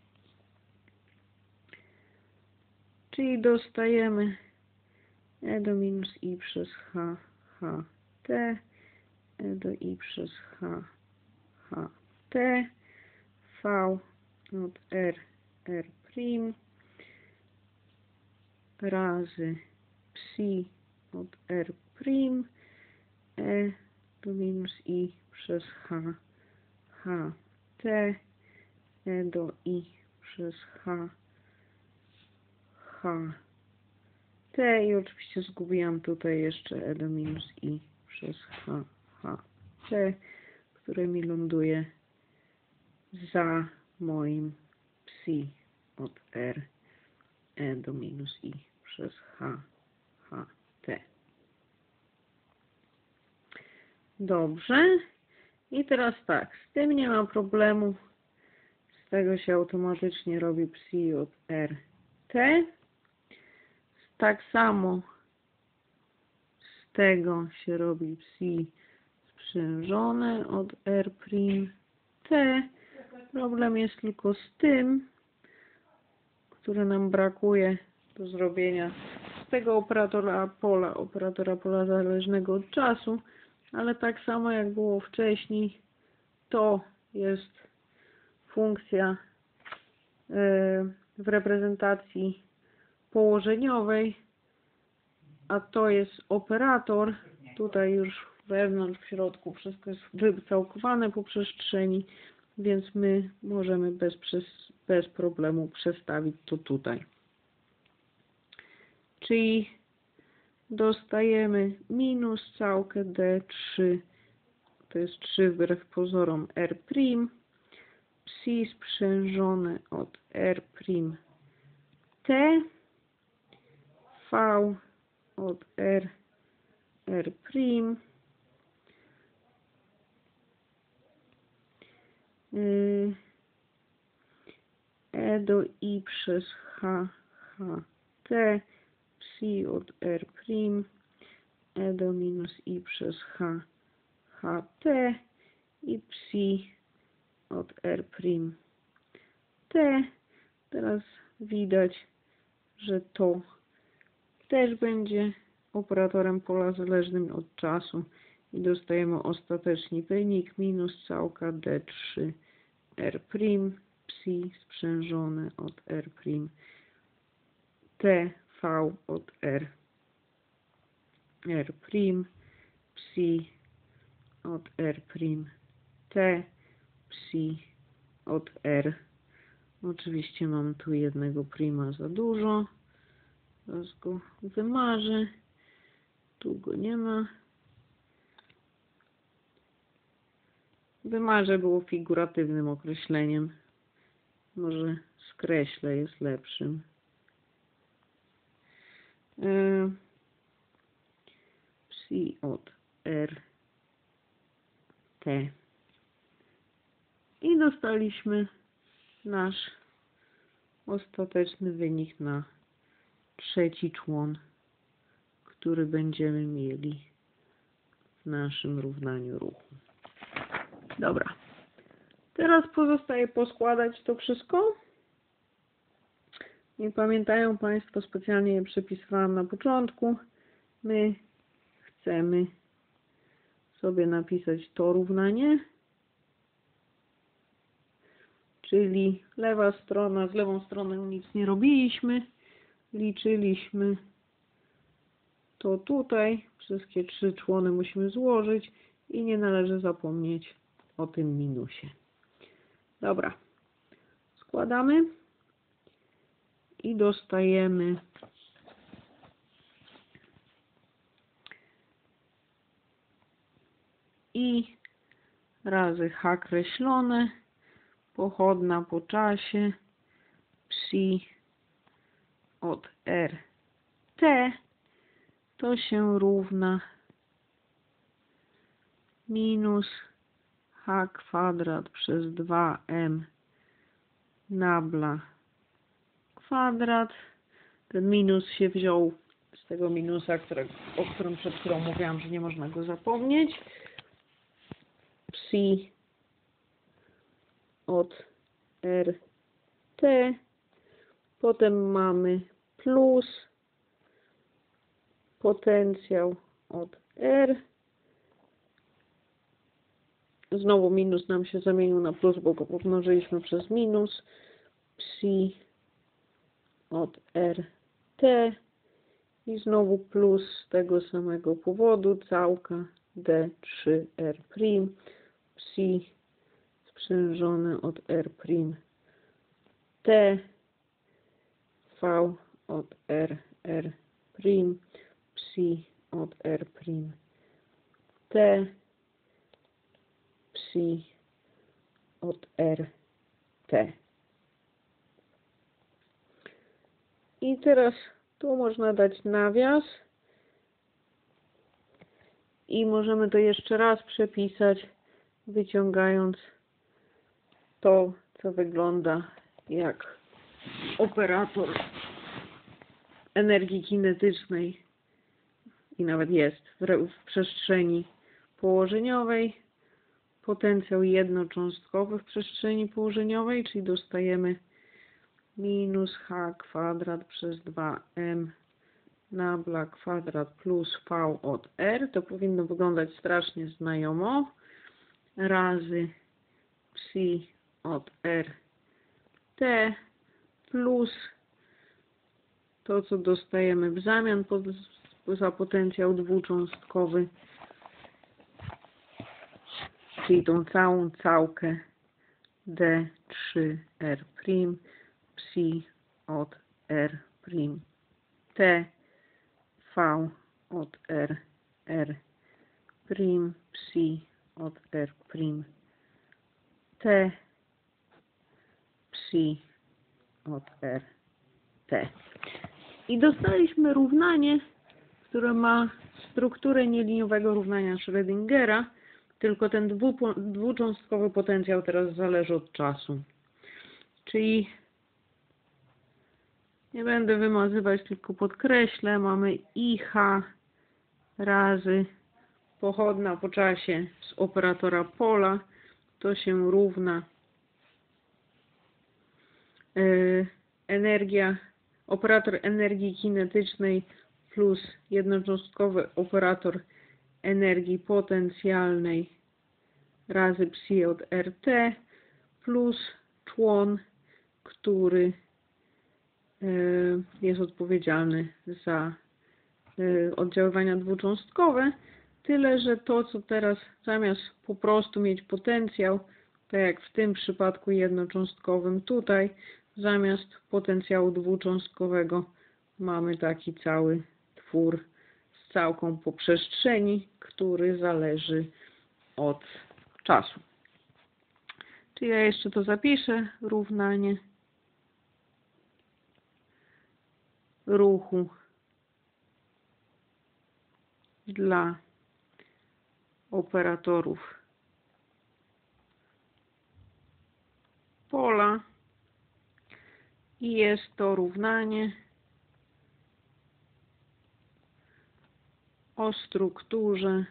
Czyli dostajemy E do minus I przez H, HT, E do I przez H, HT, V od R, R' razy psi od r prim e do minus i przez h, h, t, e do i przez h, h, t i oczywiście zgubiłam tutaj jeszcze e do minus i przez h, h, t, które mi ląduje za moim psi od r e do minus i przez h, h, t. Dobrze. I teraz tak, z tym nie ma problemu. Z tego się automatycznie robi psi od r, t. Tak samo z tego się robi psi sprzężone od r prim t. Problem jest tylko z tym, który nam brakuje do zrobienia z tego operatora pola, operatora pola zależnego od czasu, ale tak samo jak było wcześniej, to jest funkcja w reprezentacji położeniowej, a to jest operator. Tutaj już wewnątrz, w środku wszystko jest wycałkowane po przestrzeni, więc my możemy bez, bez problemu przestawić to tutaj. Czyli dostajemy minus całkę d trzy, to jest trzy wbrew pozorom r prim, psi sprzężone od r prim t, v od r, r prim, e do i przez h, h, t, psi od r prim, e do minus i przez h, h, t i psi od r prim t. Teraz widać, że to też będzie operatorem pola zależnym od czasu i dostajemy ostateczny wynik minus całka d trzy r prim psi sprzężone od r prim t v od r, r prim psi od r prim t psi od r. Oczywiście mam tu jednego prima za dużo. Teraz go wymarzę. Tu go nie ma. Wymarzę było figuratywnym określeniem. Może skreślę, jest lepszym. Yy, psi od r t. I dostaliśmy nasz ostateczny wynik na trzeci człon, który będziemy mieli w naszym równaniu ruchu. Dobra. Teraz pozostaje poskładać to wszystko. Nie pamiętają Państwo, specjalnie je przepisywałam na początku. My chcemy sobie napisać to równanie. Czyli lewa strona, z lewą stroną nic nie robiliśmy. Liczyliśmy to tutaj. Wszystkie trzy człony musimy złożyć i nie należy zapomnieć o tym minusie. Dobra. Składamy i dostajemy i razy h kreślone, pochodna po czasie, psi od r t, to się równa minus h kwadrat przez dwa m nabla kwadrat. Ten minus się wziął z tego minusa, którego, o którym przed chwilą mówiłam, że nie można go zapomnieć. Psi od r t. Potem mamy plus potencjał od r. Znowu minus nam się zamienił na plus, bo go pomnożyliśmy przez minus. Psi od r t I znowu plus z tego samego powodu, całka d trzy r', psi sprzężone od r', t, v od r, r', psi od r', t, psi od r, t. I teraz tu można dać nawias i możemy to jeszcze raz przepisać, wyciągając to, co wygląda jak operator energii kinetycznej i nawet jest w, w przestrzeni położeniowej, potencjał jednocząstkowy w przestrzeni położeniowej, czyli dostajemy minus h kwadrat przez dwa m nabla kwadrat plus v od r. To powinno wyglądać strasznie znajomo. Razy psi od r t plus to, co dostajemy w zamian za potencjał dwucząstkowy, czyli tą całą całkę d trzy r', psi od r', t, v od r, r', psi od r', t, psi od r, t. I dostaliśmy równanie, które ma strukturę nieliniowego równania Schrödingera, tylko ten dwucząstkowy potencjał teraz zależy od czasu. Czyli nie będę wymazywać, tylko podkreślę, mamy I H razy pochodna po czasie z operatora pola, to się równa yy, energia, operator energii kinetycznej plus jednocząstkowy operator energii potencjalnej razy psi od rt plus człon, który jest odpowiedzialny za oddziaływania dwucząstkowe, tyle że to, co teraz zamiast po prostu mieć potencjał, tak jak w tym przypadku jednocząstkowym tutaj, zamiast potencjału dwucząstkowego mamy taki cały twór z całką po przestrzeni, który zależy od czasu. Czyli ja jeszcze to zapiszę, równanie ruchu dla operatorów pola i jest to równanie o strukturze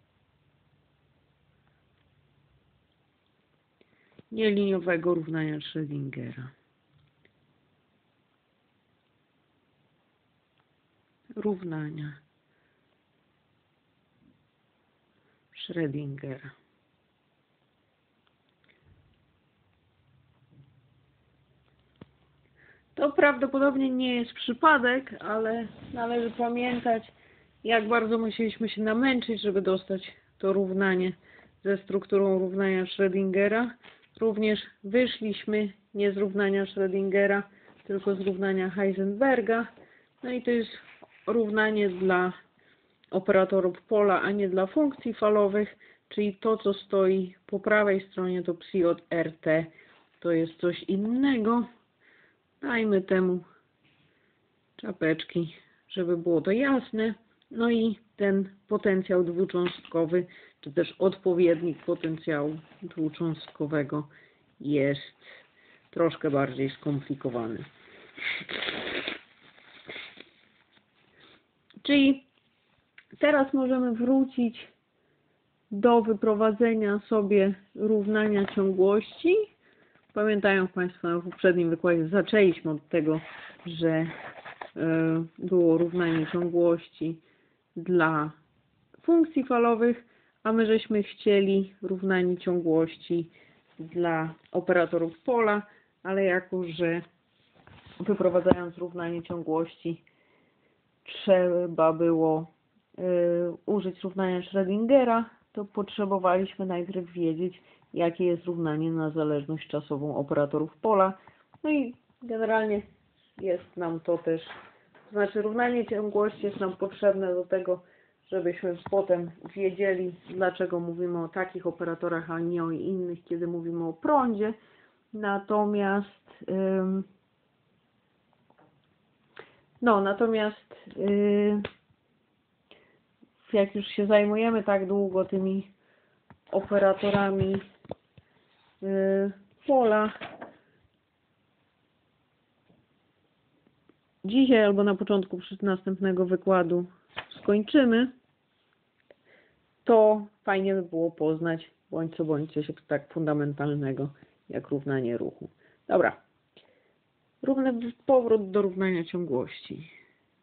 nieliniowego równania Schrödingera. Równania Schrödingera. To prawdopodobnie nie jest przypadek, ale należy pamiętać, jak bardzo musieliśmy się namęczyć, żeby dostać to równanie ze strukturą równania Schrödingera. Również wyszliśmy nie z równania Schrödingera, tylko z równania Heisenberga. No i to jest równanie dla operatorów pola, a nie dla funkcji falowych, czyli to, co stoi po prawej stronie, to psi od rt, to jest coś innego. Dajmy temu czapeczki, żeby było to jasne. No i ten potencjał dwucząstkowy, czy też odpowiednik potencjału dwucząstkowego jest troszkę bardziej skomplikowany. Czyli teraz możemy wrócić do wyprowadzenia sobie równania ciągłości. Pamiętają Państwo, w poprzednim wykładzie zaczęliśmy od tego, że było równanie ciągłości dla funkcji falowych, a my żeśmy chcieli równanie ciągłości dla operatorów pola, ale jako że wyprowadzając równanie ciągłości trzeba było y, użyć równania Schrödingera, to potrzebowaliśmy najpierw wiedzieć, jakie jest równanie na zależność czasową operatorów pola. No i generalnie jest nam to też, to znaczy równanie ciągłości jest nam potrzebne do tego, żebyśmy potem wiedzieli, dlaczego mówimy o takich operatorach, a nie o innych, kiedy mówimy o prądzie. Natomiast ym, no, natomiast yy, jak już się zajmujemy tak długo tymi operatorami yy, pola, dzisiaj albo na początku następnego wykładu skończymy, to fajnie by było poznać bądź co bądź coś tak fundamentalnego jak równanie ruchu. Dobra. Równy powrót do równania ciągłości.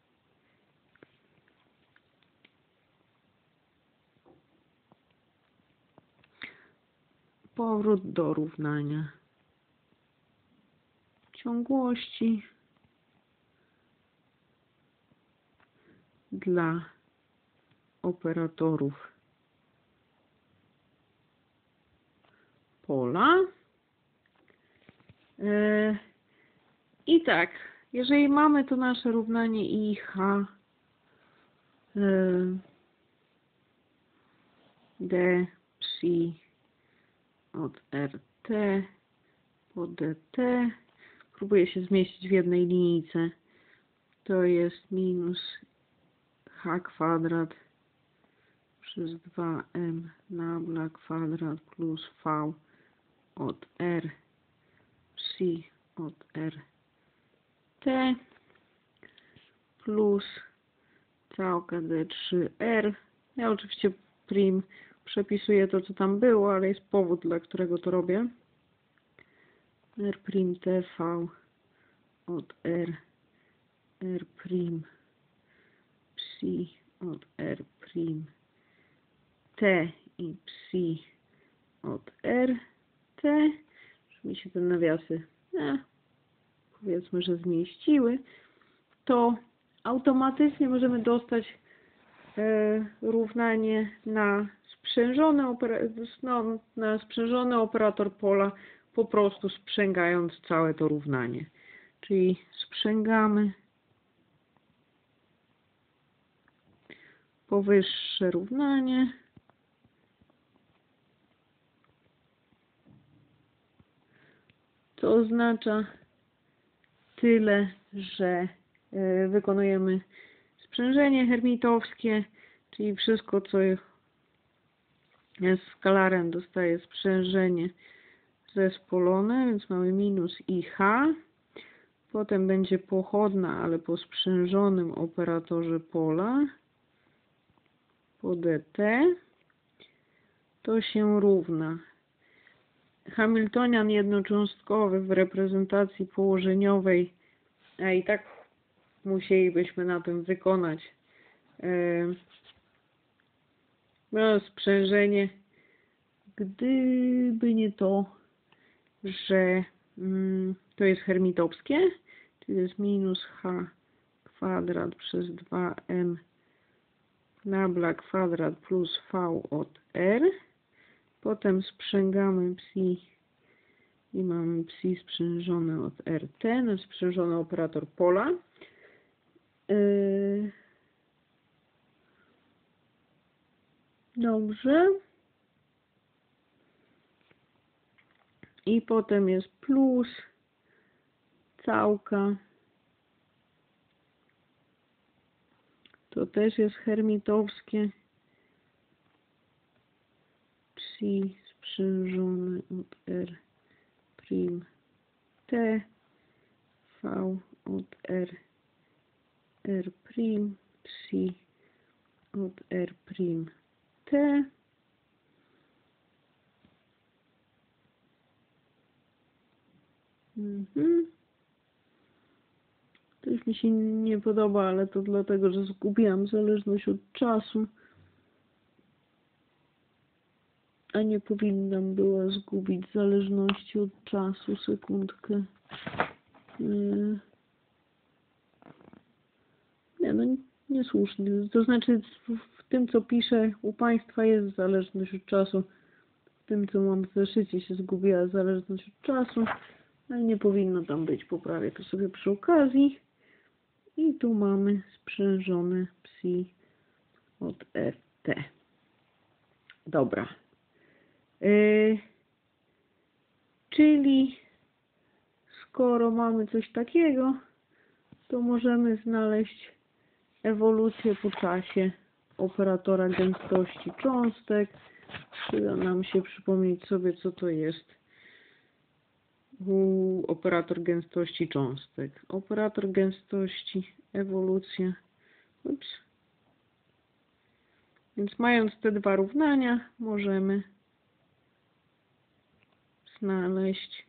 Powrót do równania ciągłości dla operatorów pola. Yy, I tak, jeżeli mamy to nasze równanie I H yy, D psi od R T po D T, próbuję się zmieścić w jednej linijce, to jest minus H kwadrat przez dwa M nabla kwadrat plus V od R psi od R T plus całka D trzy R. Ja oczywiście prim przepisuję to, co tam było, ale jest powód, dla którego to robię. R prim T V od R R prim psi od R prim T i psi od R T. Żeby mi się te nawiasy eh, powiedzmy, że zmieściły, to automatycznie możemy dostać e, równanie na sprzężony, no, na sprzężony operator pola, po prostu sprzęgając całe to równanie. Czyli sprzęgamy powyższe równanie to oznacza tyle, że y, wykonujemy sprzężenie hermitowskie, czyli wszystko, co jest skalarem, dostaje sprzężenie zespolone, więc mamy minus I H. Potem będzie pochodna, ale po sprzężonym operatorze pola, po D T. To się równa Hamiltonian jednocząstkowy w reprezentacji położeniowej, a i tak musielibyśmy na tym wykonać e, no, sprzężenie, gdyby nie to, że mm, to jest hermitowskie, czyli jest minus H kwadrat przez dwa M nabla kwadrat plus V od R. Potem sprzęgamy psi i mamy psi sprzężone od R T, no sprzężony operator pola. Yy... Dobrze. I potem jest plus całka. To też jest hermitowskie. Psi sprzężone od R prim T V od R R prim psi od R prim T. Mhm. To już mi się nie podoba, ale to dlatego, że zgubiłam zależność od czasu. A nie powinnam była zgubić zależności od czasu. Sekundkę. Nie, no niesłuszny. To znaczy w, w tym, co piszę u Państwa jest zależność od czasu. W tym, co mam w zeszycie się zgubiła zależność od czasu. Ale nie powinno tam być. Poprawię to sobie przy okazji. I tu mamy sprzężone psi od F T. Dobra. Yy, czyli skoro mamy coś takiego, to możemy znaleźć ewolucję po czasie operatora gęstości cząstek. Przyda nam się przypomnieć sobie, co to jest U, operator gęstości cząstek. Operator gęstości, ewolucja. Ups. Więc mając te dwa równania, możemy znaleźć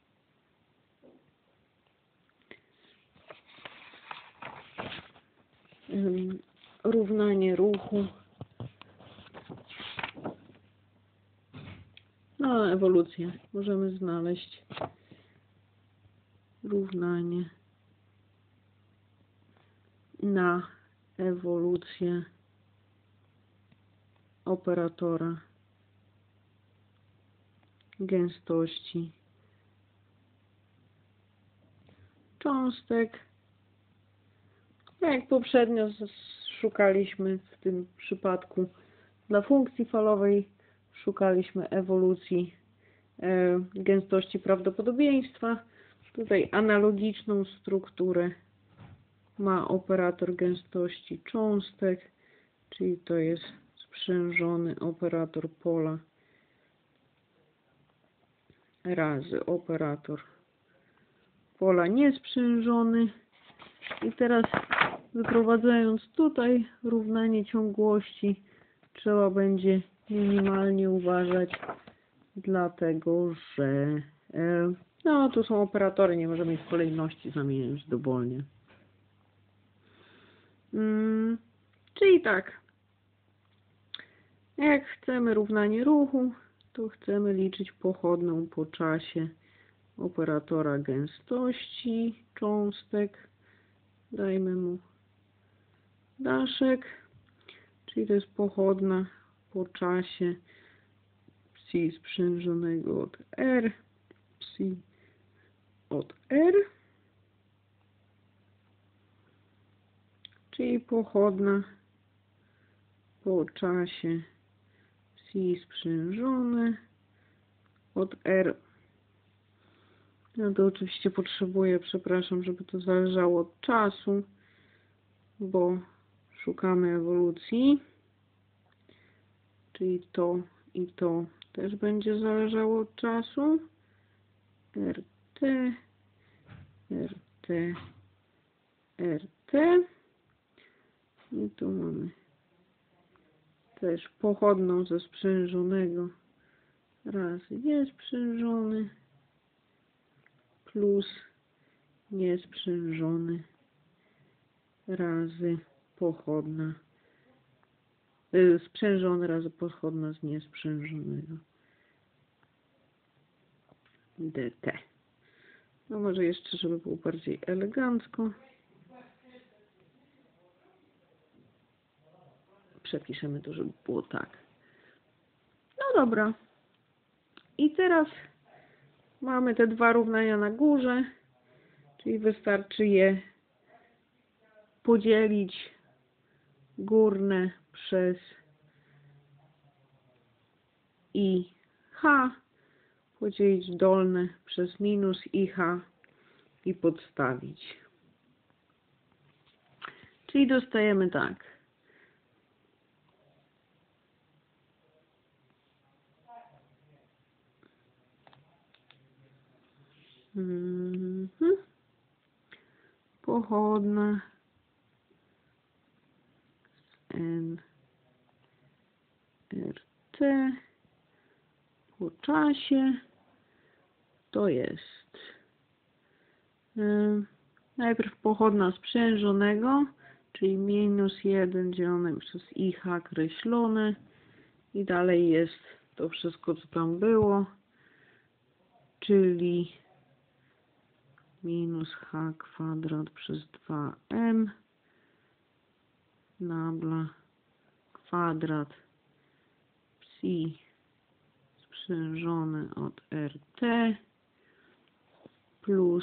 um, równanie ruchu. No, ewolucję. Możemy znaleźć równanie na ewolucję operatora gęstości cząstek. Jak poprzednio szukaliśmy w tym przypadku dla funkcji falowej, szukaliśmy ewolucji e, gęstości prawdopodobieństwa. Tutaj analogiczną strukturę ma operator gęstości cząstek, czyli to jest sprzężony operator pola razy operator pola niesprzężony. I teraz wyprowadzając tutaj równanie ciągłości, trzeba będzie minimalnie uważać, dlatego że e, no tu są operatory, nie możemy ich w kolejności zamieniać dowolnie. Hmm, czyli tak, jak chcemy równanie ruchu, to chcemy liczyć pochodną po czasie operatora gęstości cząstek. Dajmy mu daszek, czyli to jest pochodna po czasie psi sprzężonego od R, psi od R, czyli pochodna po czasie psi sprzężone od R. No to oczywiście potrzebuję, przepraszam, żeby to zależało od czasu, bo szukamy ewolucji, czyli to i to też będzie zależało od czasu. R T, R T, R T. I tu mamy też pochodną ze sprzężonego razy niesprzężony plus niesprzężony razy pochodna, yy, sprzężony razy pochodna z niesprzężonego. D T. No może jeszcze, żeby było bardziej elegancko, przepiszemy to, żeby było tak. No dobra. I teraz mamy te dwa równania na górze, czyli wystarczy je podzielić górne przez I H, podzielić dolne przez minus I H i podstawić. Czyli dostajemy tak. Mhm. Pochodna N R T po czasie to jest yy, najpierw pochodna sprzężonego, czyli minus jeden dzielone przez I H kreślone i dalej jest to wszystko, co tam było, czyli minus H kwadrat przez dwa M nabla kwadrat psi sprzężone od rt plus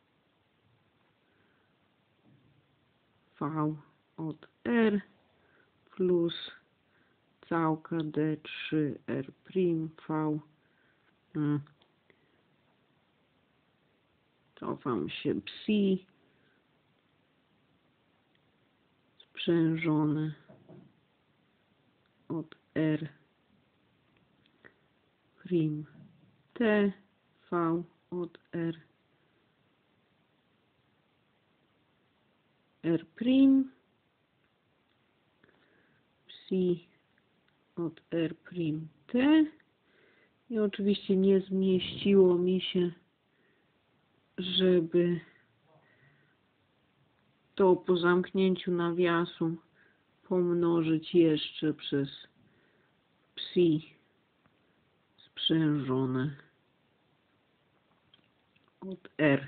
v od r plus całka d trzy r prim v. Hmm. Cofam się, psi sprzężone od r prim t v od r r prim psi od r prim t i oczywiście nie zmieściło mi się, żeby to po zamknięciu nawiasu pomnożyć jeszcze przez psi sprzężone od r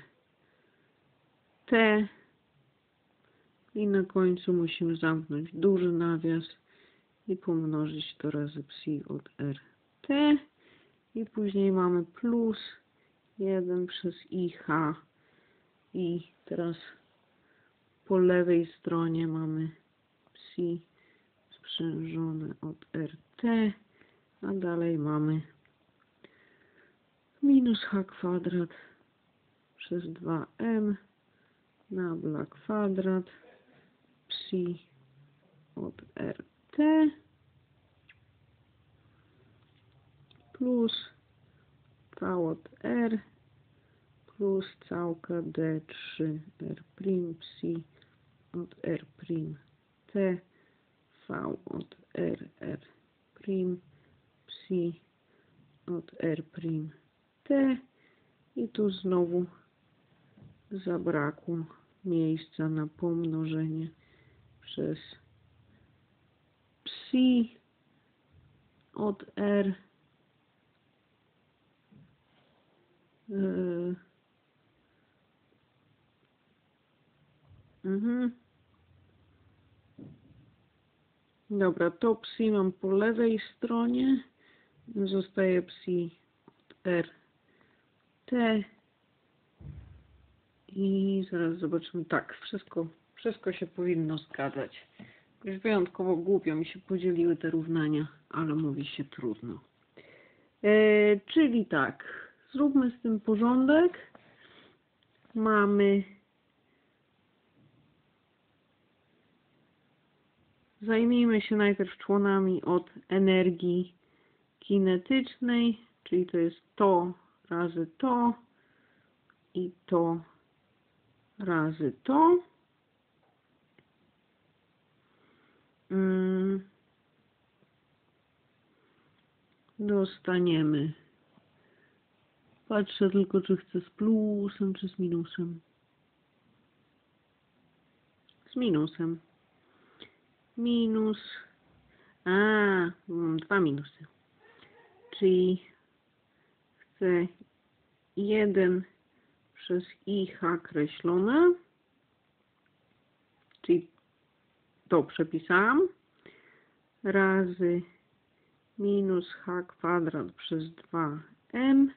t i na końcu musimy zamknąć duży nawias i pomnożyć to razy psi od r t i później mamy plus jeden przez i h i teraz po lewej stronie mamy psi sprzężone od rt, a dalej mamy minus h kwadrat przez dwa m nabla kwadrat psi od rt plus v od r plus całka d trzy r prim psi od r prim t v od r r prim psi od r prim t i tu znowu zabrakło miejsca na pomnożenie przez psi od r yy. Mhm. Dobra, to psi mam po lewej stronie, zostaje psi od r t i zaraz zobaczymy. Tak, wszystko, wszystko się powinno zgadzać. Już wyjątkowo głupio mi się podzieliły te równania, ale mówi się trudno. E, czyli tak, zróbmy z tym porządek. Mamy Zajmijmy się najpierw członami od energii kinetycznej, czyli to jest to razy to i to razy to. Hmm. Dostaniemy. Patrzę tylko, czy chcę z plusem, czy z minusem. Z minusem. Minus. A, mam dwa minusy. Czyli chcę jeden przez i h kreślone. Czyli to przepisałam. Razy minus h kwadrat przez dwa m.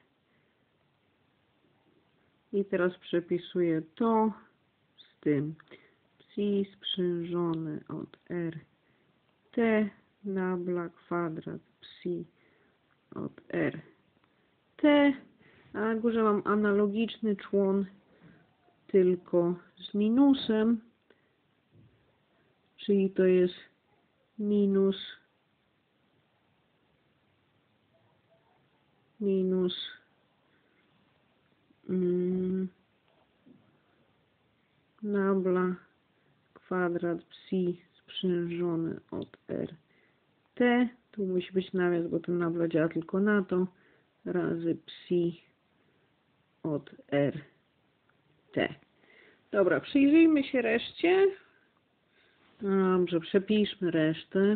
I teraz przepisuję to z tym. Psi sprzężone od r t nabla kwadrat psi od r t. A na górze mam analogiczny człon, tylko z minusem. Czyli to jest minus minus mm, nabla kwadrat psi sprzężony od r t. Tu musi być nawias, bo ten nabla działa tylko na to. Razy psi od r t. Dobra, przyjrzyjmy się reszcie. Dobrze, przepiszmy resztę.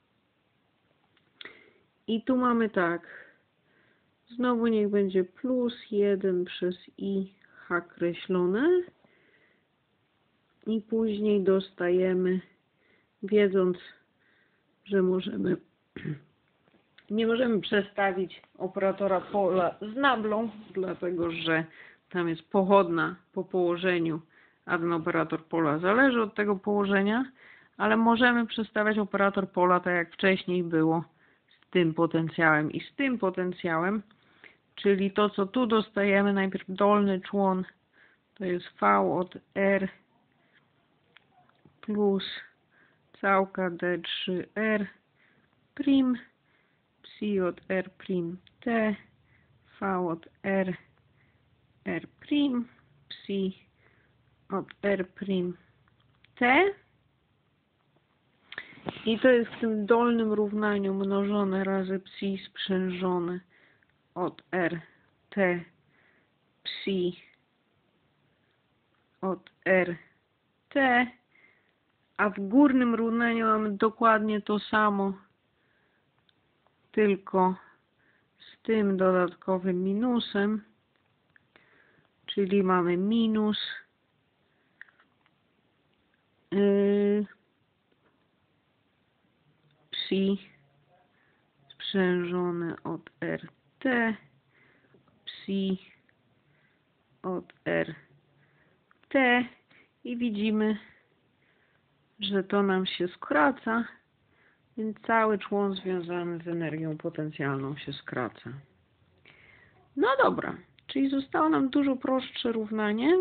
I tu mamy tak. Znowu niech będzie plus jeden przez i h kreślone. I później dostajemy wiedząc, że możemy nie możemy przestawić operatora pola z nablą, dlatego że tam jest pochodna po położeniu, a ten operator pola zależy od tego położenia, ale możemy przestawiać operator pola tak jak wcześniej było z tym potencjałem i z tym potencjałem, czyli to co tu dostajemy, najpierw dolny człon to jest V od R plus całka D trzy R prim psi od R prim T V od R R prim psi od R prim T i to jest w tym dolnym równaniu mnożone razy psi sprzężone od R T psi od R T, a w górnym równaniu mamy dokładnie to samo, tylko z tym dodatkowym minusem, czyli mamy minus yy, psi sprzężone od R T psi od R T i widzimy, że to nam się skraca, więc cały człon związany z energią potencjalną się skraca. No dobra, czyli zostało nam dużo prostsze równanie.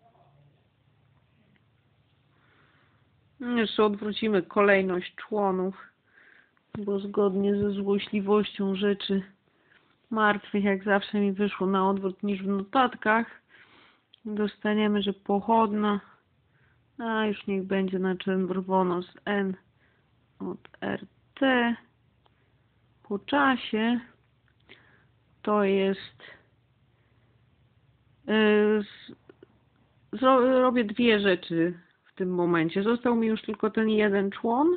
Jeszcze odwrócimy kolejność członów, bo zgodnie ze złośliwością rzeczy martwych, jak zawsze mi wyszło na odwrót niż w notatkach, dostaniemy, że pochodna, a już niech będzie na czerwono z N od R T po czasie to jest yy, robię dwie rzeczy w tym momencie. Został mi już tylko ten jeden człon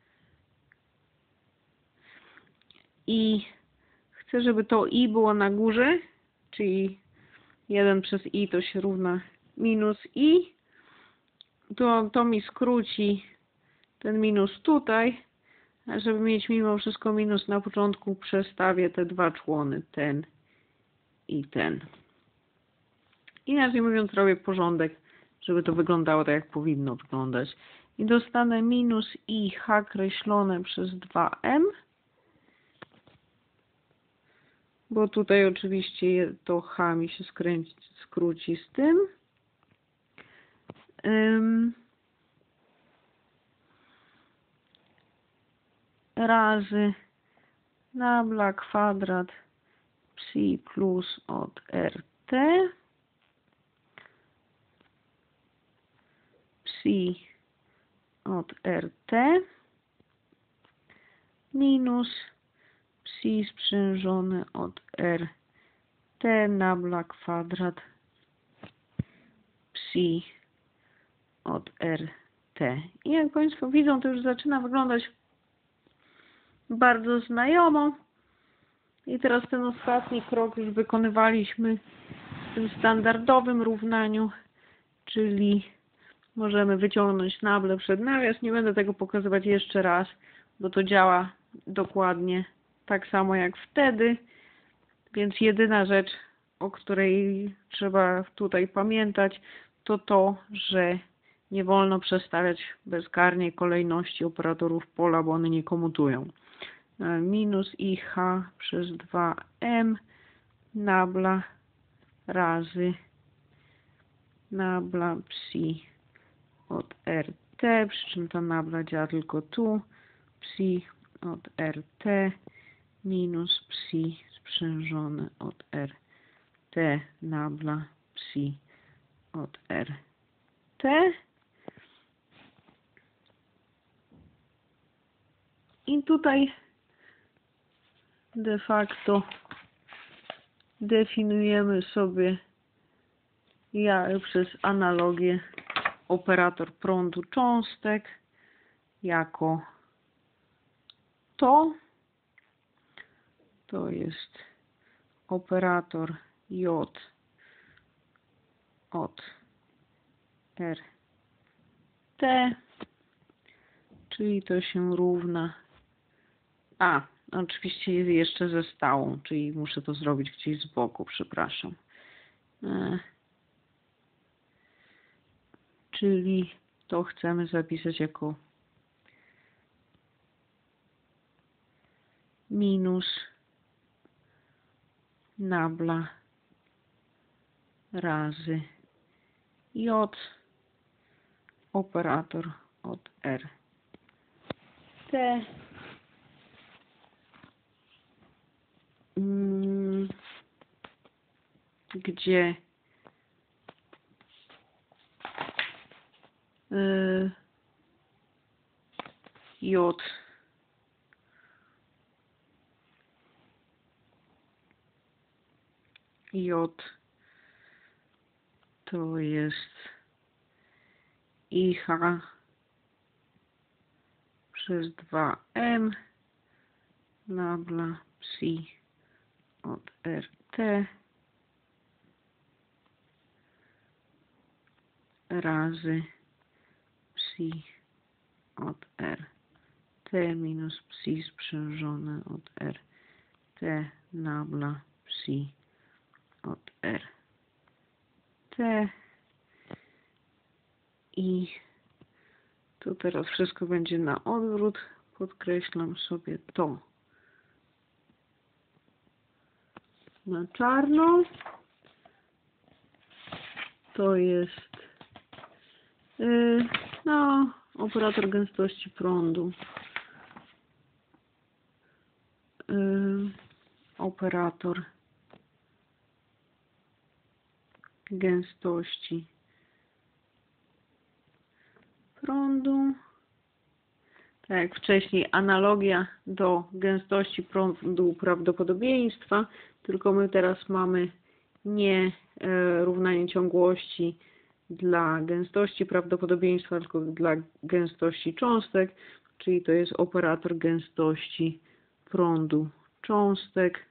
i chcę, żeby to I było na górze, czyli jeden przez I to się równa minus I. To, to mi skróci ten minus tutaj, a żeby mieć mimo wszystko minus na początku, przestawię te dwa człony, ten i ten. Inaczej mówiąc, robię porządek, żeby to wyglądało tak, jak powinno wyglądać. I dostanę minus I H kreślone przez dwa M, bo tutaj oczywiście to H mi się skręci, skróci z tym. Um, razy nabla kwadrat psi plus od R T psi od R T minus psi sprzężone od R T nabla kwadrat psi od R T. I jak Państwo widzą, to już zaczyna wyglądać bardzo znajomo. I teraz ten ostatni krok już wykonywaliśmy w tym standardowym równaniu, czyli możemy wyciągnąć nablę przed nawias. Nie będę tego pokazywać jeszcze raz, bo to działa dokładnie tak samo jak wtedy. Więc jedyna rzecz, o której trzeba tutaj pamiętać, to to, że nie wolno przestawiać bezkarnie kolejności operatorów pola, bo one nie komutują. Minus I H przez dwa M nabla razy nabla psi od R T, przy czym ta nabla działa tylko tu, psi od R T minus psi sprzężone od R T nabla psi od R T. I tutaj de facto definiujemy sobie ja przez analogię operator prądu cząstek jako to. To jest operator J od R T, czyli to się równa. A, oczywiście jest jeszcze ze stałą, czyli muszę to zrobić gdzieś z boku, przepraszam. E, czyli to chcemy zapisać jako minus nabla razy J operator od R T mm, gdzie y, J J to jest I H przez dwa M nabla psi od R T razy psi od R T minus psi sprzężone od R T nabla psi od R T i tu teraz wszystko będzie na odwrót. Podkreślam sobie to na czarno. To jest yy, no, operator gęstości prądu. Yy, operator gęstości prądu. Tak jak wcześniej, analogia do gęstości prądu prawdopodobieństwa, tylko my teraz mamy nie e, równanie ciągłości dla gęstości prawdopodobieństwa, tylko dla gęstości cząstek, czyli to jest operator gęstości prądu cząstek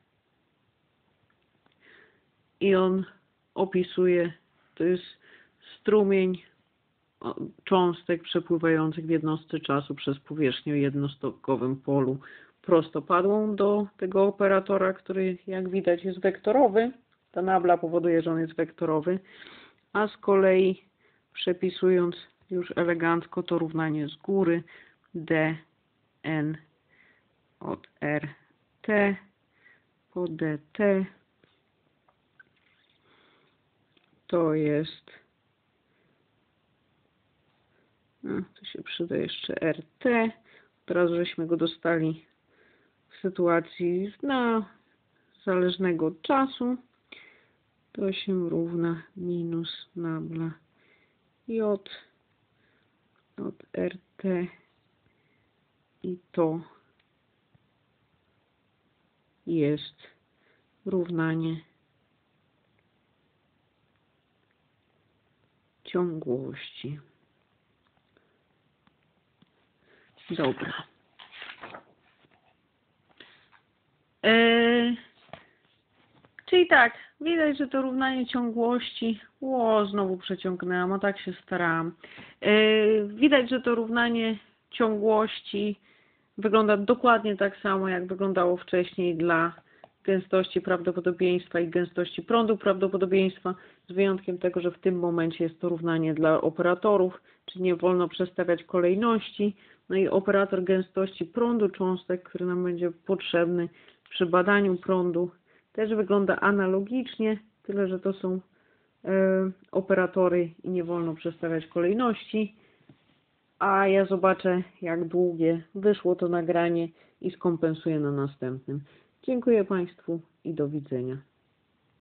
i on opisuje, to jest strumień cząstek przepływających w jednostce czasu przez powierzchnię o jednostokowym polu prostopadłą do tego operatora, który jak widać jest wektorowy. Ta nabla powoduje, że on jest wektorowy, a z kolei przepisując już elegancko to równanie z góry d n od R T po dt to jest, no, tu się przyda jeszcze R T. Teraz żeśmy go dostali w sytuacji na zależnego od czasu. To się równa minus nabla J od R T i to jest równanie ciągłości. Dobra. Eee, czyli tak, widać, że to równanie ciągłości, o, znowu przeciągnęłam, o tak się starałam. Eee, widać, że to równanie ciągłości wygląda dokładnie tak samo, jak wyglądało wcześniej dla gęstości prawdopodobieństwa i gęstości prądu prawdopodobieństwa, z wyjątkiem tego, że w tym momencie jest to równanie dla operatorów, czyli nie wolno przestawiać kolejności. No i operator gęstości prądu cząstek, który nam będzie potrzebny przy badaniu prądu, też wygląda analogicznie, tyle że to są e, operatory i nie wolno przestawiać kolejności. A ja zobaczę, jak długie wyszło to nagranie i skompensuję na następnym. Dziękuję Państwu i do widzenia.